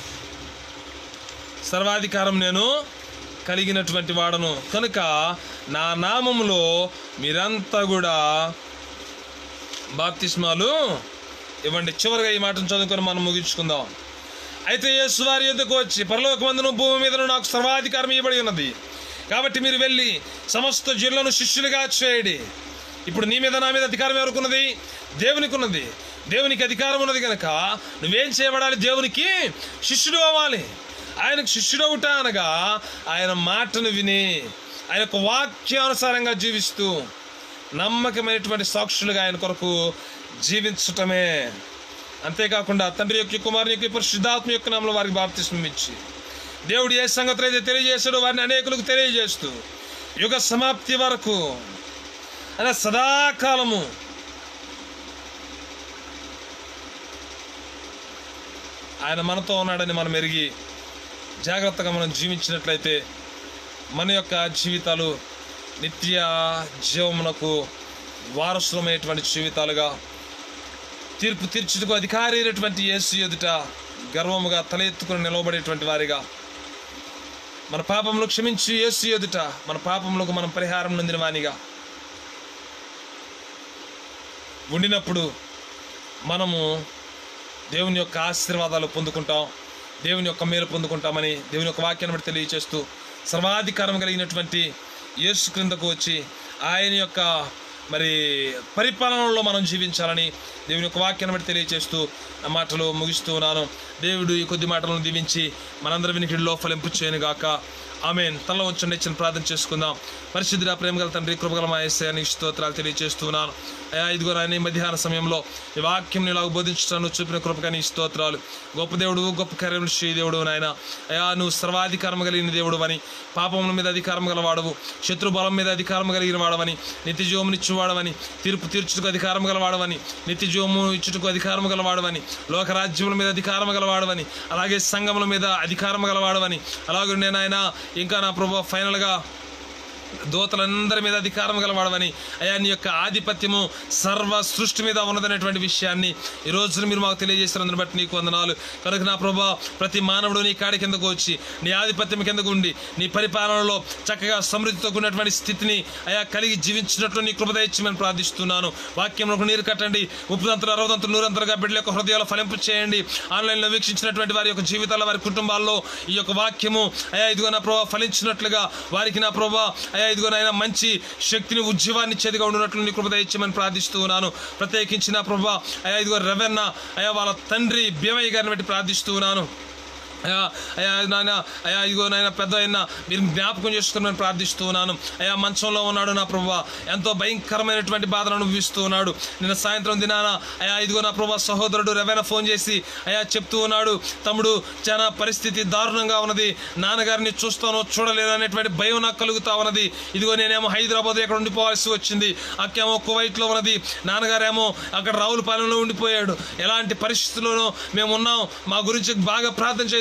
సర్వాధికారం నేను కలిగినటువంటి వాడను కనుక నా నామములో మీరంతా కూడా బాప్తిస్మాలు ఇవ్వండి. చివరిగా ఈ మాటను చదువుకొని మనం ముగించుకుందాం. అయితే యేసు వారి యొద్దకు వచ్చి, పరలోకమందును భూమి మీదను నాకు సర్వాధికారం ఇవ్వబడి ఉన్నది, కాబట్టి మీరు వెళ్ళి సమస్త జనులను శిష్యులుగా చేయండి. ఇప్పుడు నీ మీద నా మీద అధికారం ఎవరుకున్నది? దేవునికి ఉన్నది. దేవునికి అధికారం ఉన్నది కనుక నువ్వేం చేయబడాలి? దేవునికి శిష్యుడు అవ్వాలి. ఆయనకు శిష్యుడు అవుట అనగా ఆయన మాటను విని ఆయన యొక్క వాక్యానుసారంగా జీవిస్తూ నమ్మకమైనటువంటి సాక్షులుగా ఆయన కొరకు జీవించటమే. అంతేకాకుండా తండ్రి యొక్క, కుమారుని యొక్క, పరిశుద్ధాత్మ యొక్క నామములో వారికి బాప్తిస్మం ఇచ్చి దేవుడు ఏ సంగతులు అయితే తెలియజేశాడో వారిని అనేకులకు తెలియజేస్తూ యుగ సమాప్తి వరకు అనే సదాకాలము ఆయన మనతో ఉన్నాడని మనం ఎరిగి జాగ్రత్తగా మనం జీవించినట్లయితే మన యొక్క జీవితాలు నిత్య జీవమునకు వారసులమైనటువంటి జీవితాలుగా, తీర్పు తీర్చుటకు అధికారి అయినటువంటి యేసు ఎదుట గర్వముగా తల ఎత్తుకుని నిలవబడేటువంటి వారిగా, మన పాపములు క్షమించి యేసు ఎదుట మన పాపములకు మనం పరిహారం నొందిన వానిగా ఉండినప్పుడు మనము దేవుని యొక్క ఆశీర్వాదాలు పొందుకుంటాం, దేవుని యొక్క మేలు పొందుకుంటామని దేవుని యొక్క వాక్యాన్ని బట్టి తెలియచేస్తూ సర్వాధికారం కలిగినటువంటి యేసు క్రిందకు వచ్చి ఆయన యొక్క మరి పరిపాలనలో మనం జీవించాలని దేవుని యొక్క వాక్యాన్ని బట్టి తెలియచేస్తూ ఆ మాటలు ముగిస్తూ ఉన్నాను. దేవుడు ఈ కొద్ది మాటలను దీవించి మనందరి వినికిడిలో ఫలింపు చేయను గాక. ఆమేన్. తనలో ఉంచండి, చిన్న ప్రార్థన చేసుకుందాం. పరిశుద్ధుడా, ప్రేమగల తండ్రి, కృపగల మా యేసయ్య స్తోత్రాలు తెలియజేస్తున్నాను. అయా ఇదిగో నాయన ఈ మధ్యాహ్న సమయంలో ఈ వాక్యం ఇలాగ బోధించడానికి చూపిన కృపగా నీ స్తోత్రాలు. గొప్ప దేవుడు, గొప్ప కార్యములు చేయ దేవుడు నాయన. అయా నువ్వు సర్వాధికారం కలిగిన దేవుడు అని, పాపముల మీద అధికారం గలవాడవు, శత్రు బలం మీద అధికారం కలిగిన వాడవని, నిత్య జీవమును ఇచ్చువాడవని, తీర్పు తీర్చుటకు అధికారం గలవాడవని, నిత్య జీవము ఇచ్చుటకు అధికారం గలవాడవని, లోకరాజ్యముల మీద అధికారం గలవాడవని, అలాగే సంఘముల మీద అధికారం గలవాడవని, అలాగే నేను ఆయన ఇంకా నా ప్రభు ఫైనల్గా దూతలందరి మీద అధికారం గలవాడవని, అయా నీ యొక్క ఆధిపత్యము సర్వ సృష్టి మీద ఉన్నదనేటువంటి విషయాన్ని ఈ రోజున మీరు మాకు తెలియజేస్తున్నందుని బట్టి నీకు వందనాలు. కనుక నా ప్రభా, ప్రతి మానవుడు నీ కాడి కిందకు వచ్చి నీ ఆధిపత్యం కిందకు ఉండి నీ పరిపాలనలో చక్కగా సమృద్ధితో కూడినటువంటి స్థితిని అయా కలిగి జీవించినట్లు నీ కృప దయచేయమని ప్రార్థిస్తున్నాను. వాక్యంలో నీరు కట్టండి, ముప్పదంతులు అరవదంతులు నూరంతలుగా బిడ్డల యొక్క హృదయాలు ఫలింపు చేయండి. ఆన్లైన్లో వీక్షించినటువంటి వారి యొక్క జీవితాల్లో, వారి కుటుంబాల్లో ఈ యొక్క వాక్యము అయా ఇదిగో నా ప్రభా ఫలించినట్లుగా వారికి నా ప్రభా అయా ఇదిగో నాయన మంచి శక్తిని, ఉజ్జీవాన్ని చేదిగా ఉండినట్లు నీ కృప దయచేయమని ప్రార్థిస్తూ ఉన్నాను. ప్రత్యేకించి నా ప్రభా అయా ఇదిగో రవెన్న అయా వాళ్ళ తండ్రి భీమయ్య గారిని బట్టి ప్రార్థిస్తూ ఉన్నాను. అయా అయా నాయన అయా ఇదిగో నాయన పెద్ద అయిన మీరు జ్ఞాపకం చేసుకోమని ప్రార్థిస్తూ ఉన్నాను. అయా మంచంలో ఉన్నాడు నా ప్రభువా, ఎంతో భయంకరమైనటువంటి బాధను అనుభవిస్తూ ఉన్నాడు. నిన్న సాయంత్రం దినాన అయా ఇదిగో నా ప్రభా సహోదరుడు రవేణ ఫోన్ చేసి అయా చెప్తూ ఉన్నాడు, తమ్ముడు చాలా పరిస్థితి దారుణంగా ఉన్నది, నాన్నగారిని చూస్తానో చూడలేను అనేటువంటి భయం నాకు కలుగుతూ ఉన్నది. ఇదిగో నేనేమో హైదరాబాద్ ఎక్కడ ఉండిపోవాల్సి వచ్చింది, అక్కేమో కువైట్లో ఉన్నది, నాన్నగారేమో అక్కడ రావులపాలెంలో ఉండిపోయాడు. ఎలాంటి పరిస్థితుల్లోనూ మేము ఉన్నాం, మా గురించి బాగా ప్రార్థన చేయి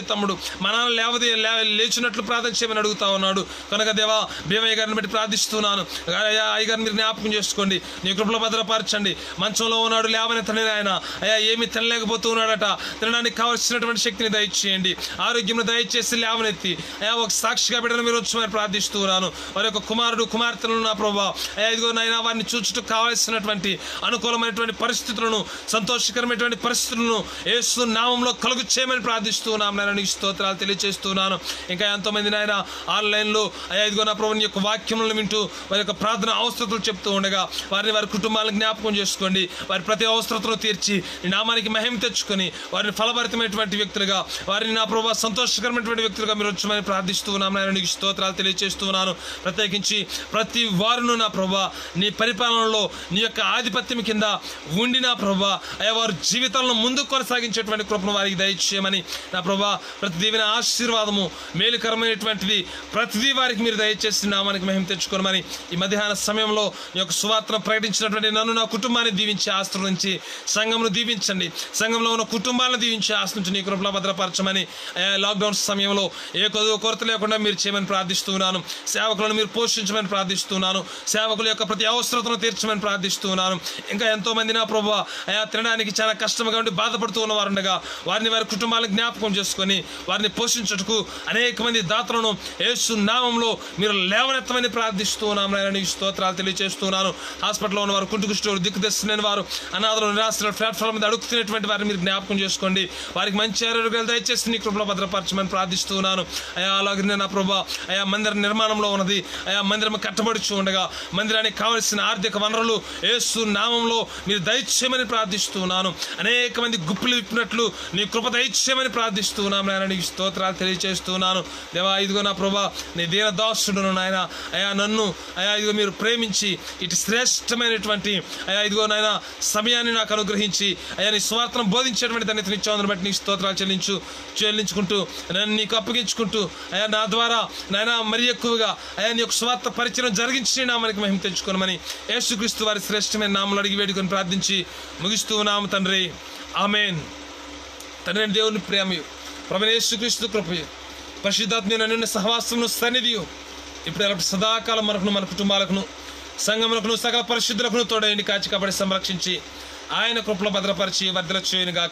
తమ్ముడు మా నాన్న లేవది లేచినట్లు ప్రార్థన చేయమని అడుగుతా ఉన్నాడు కనుక దేవా భీమయ్య గారిని బట్టి ప్రార్థిస్తున్నాను. అయ్యా అయ్యగారిని మీరు జ్ఞాపకం చేసుకోండి, నీ కృపలో భద్రపరచండి. మంచంలో ఉన్నాడు, లేవనెత్తని ఆయన అయ్యా ఏమీ తినలేకపోతూ ఉన్నాడట, తినడానికి కావలసినటువంటి శక్తిని దయచేయండి, ఆరోగ్యం దయచేసి లేవనెత్తి అయ్యా ఒక సాక్షిగా బిడ్డను మీరు వచ్చి ప్రార్థిస్తున్నాను. వారి యొక్క కుమారుడు కుమార్తెలను నా ప్రభా అయ్యా ఇదిగో నాయన వారిని చూచుటకు కావలసినటువంటి అనుకూలమైనటువంటి పరిస్థితులను సంతోషకరమైనటువంటి పరిస్థితులను యేసు నామంలో కలుగు చేయమని ప్రార్థిస్తున్నాం. నాయన నీకు స్తోత్రాలు తెలియజేస్తున్నాను. ఇంకా ఎంతోమంది నాయన ఆన్లైన్లో అయ్యా ఇదిగో నా ప్రభుని యొక్క వాక్యములను వింటూ వారి యొక్క ప్రార్థన అవసరతలు చెప్తూ ఉండగా వారిని వారి కుటుంబాలను జ్ఞాపకం చేసుకోండి. వారి ప్రతి అవసరతను తీర్చి ఈ నామానికి మహిమ తెచ్చుకొని వారిని ఫలభరితమైనటువంటి వ్యక్తులుగా వారిని నా ప్రభావ సంతోషకరమైనటువంటి వ్యక్తులుగా మీరు వచ్చమని ప్రార్థిస్తూ ఉన్నాం. నాయన నీకు స్తోత్రాలు తెలియజేస్తున్నాను. ప్రత్యేకించి ప్రతి వారును నా ప్రభా నీ పరిపాలనలో నీ యొక్క ఆధిపత్యం కింద ఉండి నా ప్రభా అయ్యా వారి జీవితాలను ముందుకు కొనసాగించేటువంటి కృపను వారికి దయచేయమని నా ప్రభా ప్రతి దీవెన ఆశీర్వాదము మేలుకరమైనటువంటిది ప్రతిదీ వారికి మీరు దయచేసి నామానికి మహిమ తెచ్చుకోమని ఈ మధ్యాహ్న సమయంలో ఈ యొక్క సువార్తను ప్రకటించినటువంటి నన్ను నా కుటుంబాన్ని దీవించి ఆశ్రయించి సంఘమును దీవించండి, సంఘంలో ఉన్న కుటుంబాలను దీవించి ఆశ్రయించి నీ కృపలో భద్రపరచమని లాక్డౌన్ సమయంలో ఏ కొద్ది కొరత లేకుండా మీరు చేయమని ప్రార్థిస్తున్నాను. సేవకులను మీరు పోషించమని ప్రార్థిస్తున్నాను. సేవకుల యొక్క ప్రతి అవసరతను తీర్చమని ప్రార్థిస్తున్నాను. ఇంకా ఎంతో మంది నా ప్రభు అయా తినడానికి చాలా కష్టంగా ఉండి బాధపడుతూ ఉన్నవారు ఉండగా వారిని వారి కుటుంబాలను జ్ఞాపకం చేసుకొని వారిని పోషించుటకు అనేక మంది దాతలను యేసు నామంలో మీరు లేవనెత్తమని ప్రార్థిస్తున్నాం. నాయన స్తోత్రాలు తెలియజేస్తున్నాను. హాస్పిటల్లో ఉన్న వారు కుంటుకుష్టులు దిక్కుదెస్తులేని వారు అనాథలు నిరాశ్రయులు ప్లాట్ఫామ్ మీద అడుగుతున్నటువంటి వారిని మీరు జ్ఞాపకం చేసుకోండి. వారికి మంచి ఆరోగ్యాలు దయచేసి నీ కృపలో భద్రపరచమని ప్రార్థిస్తున్నాను. అయా అలాగే నా ప్రభా అయా మందిర నిర్మాణంలో ఉన్నది, అయా మందిరం కట్టబడుచు ఉండగా మందిరానికి కావలసిన ఆర్థిక వనరులు యేసు నామంలో మీరు దయచేయమని ప్రార్థిస్తున్నాను. అనేక మంది గుప్పులు విప్పినట్లు నీ కృప దయచేయమని ప్రార్థిస్తున్నాను. నాయన నీకు స్తోత్రాలు తెలియజేస్తున్నాను. దేవా ఇదిగో నా ప్రభా నీ దీన దాసుడును నాయన అయా నన్ను అయా ఇదిగో మీరు ప్రేమించి ఇటు శ్రేష్టమైనటువంటి అయా ఇదిగో నాయన సమయాన్ని నాకు అనుగ్రహించి అయా నీ స్వార్థను బోధించేటువంటి దాన్ని నిత్యాన్ని బట్టి నీ స్తోత్రాలు చెల్లించు చెల్లించుకుంటూ నన్ను నీకు అప్పగించుకుంటూ అయా నా ద్వారా నాయన మరి ఎక్కువగా అయా నీ యొక్క స్వార్థ పరిచయం జరిగించి నామానికి మహిమ తెచ్చుకోనమని యేసుక్రీస్తు వారి శ్రేష్టమైన నామములు అడిగి వేడుకొని ప్రార్థించి ముగిస్తూ ఉన్నాము తండ్రి. ఆమేన్. తండ్రి దేవుని ప్రేమయు ప్రభువైన యేసుక్రీస్తు కృపయు పరిశుద్ధాత్మీయ నిన్న సహవాసమును సన్నిధియు ఇప్పుడు ఎలా సదాకాలం మనకును మన కుటుంబాలకును సంఘములకును సకల పరిశుద్ధులకును తోడైండి కాచి కాబట్టి సంరక్షించి ఆయన కృపలో భద్రపరిచి వర్ధల చేయను గాక.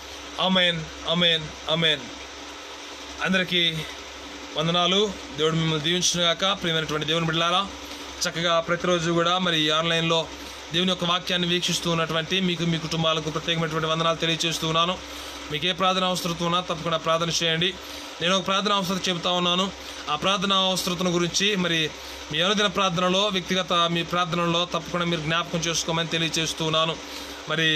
ఆమేన్ ఆమేన్ ఆమేన్. అందరికీ వందనాలు. దేవుడు మిమ్మల్ని దీవించును గాక. ప్రియమైనటువంటి దేవుని బిడ్డలారా చక్కగా ప్రతిరోజు కూడా మరి ఆన్లైన్లో దేవుని యొక్క వాక్యాన్ని వీక్షిస్తూ ఉన్నటువంటి మీకు మీ కుటుంబాలకు ప్రత్యేకమైనటువంటి వందనాలు తెలియజేస్తూ ఉన్నాను. మీకు ఏ ప్రార్థన అవసరత ఉన్నా తప్పకుండా ప్రార్థన చేయండి. నేను ఒక ప్రార్థన అవసరత చెబుతా ఉన్నాను. ఆ ప్రార్థన అవసరతను గురించి మరి మీ అనుదిన ప్రార్థనలో వ్యక్తిగత మీ ప్రార్థనలో తప్పకుండా మీరు జ్ఞాపకం చేసుకోమని తెలియజేస్తూ ఉన్నాను. మరి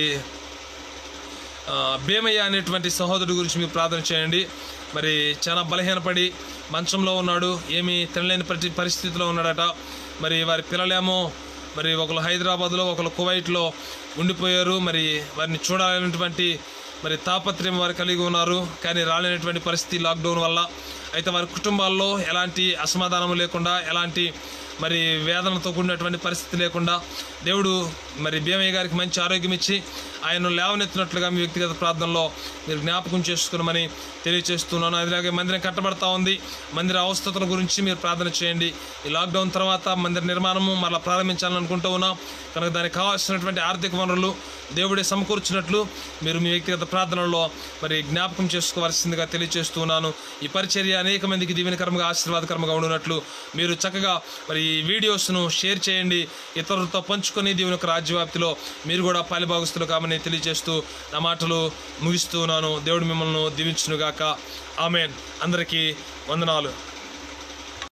భీమయ్య అనేటువంటి సహోదరుడి గురించి మీరు ప్రార్థన చేయండి. మరి చాలా బలహీనపడి మంచంలో ఉన్నాడు, ఏమీ తినలేని పరి పరిస్థితిలో ఉన్నాడట. మరి వారి పిల్లలేమో మరి ఒకరు హైదరాబాద్లో ఒకరు కువైట్లో ఉండిపోయారు. మరి వారిని చూడాలనేటువంటి మరి తాపత్రయం వారు కలిగి ఉన్నారు, కానీ రాలేనటువంటి పరిస్థితి లాక్డౌన్ వల్ల. అయితే వారి కుటుంబాల్లో ఎలాంటి అసమాధానం లేకుండా ఎలాంటి మరి వేదనతో కూడినటువంటి పరిస్థితి లేకుండా దేవుడు మరి భీమయ్య గారికి మంచి ఆరోగ్యం ఇచ్చి ఆయన్ను లేవనెత్తినట్లుగా మీ వ్యక్తిగత ప్రార్థనలో మీరు జ్ఞాపకం చేసుకున్నామని తెలియజేస్తున్నాను. అలాగే మందిరం కట్టబడతా ఉంది. మందిర అవస్థతల గురించి మీరు ప్రార్థన చేయండి. ఈ లాక్డౌన్ తర్వాత మందిర నిర్మాణము మరలా ప్రారంభించాలని అనుకుంటూ ఉన్నాం కనుక దానికి కావాల్సినటువంటి ఆర్థిక వనరులు దేవుడే సమకూర్చినట్లు మీరు మీ వ్యక్తిగత ప్రార్థనలో మరి జ్ఞాపకం చేసుకోవాల్సిందిగా తెలియజేస్తున్నాను. ఈ పరిచర్య అనేక మందికి దీవెనకరంగా ఆశీర్వాదకరంగా ఉండునట్లు మీరు చక్కగా మరి ఈ వీడియోస్ను షేర్ చేయండి, ఇతరులతో పంచుకొని దేవుని యొక్క రాజ్యవ్యాప్తిలో మీరు కూడా పాలిభాగస్తులు కామని తెలియజేస్తూ నా మాటలు ముగిస్తూ ఉన్నాను. దేవుడు మిమ్మల్ని దీవించునుగాక. ఆమేన్. అందరికీ వందనాలు.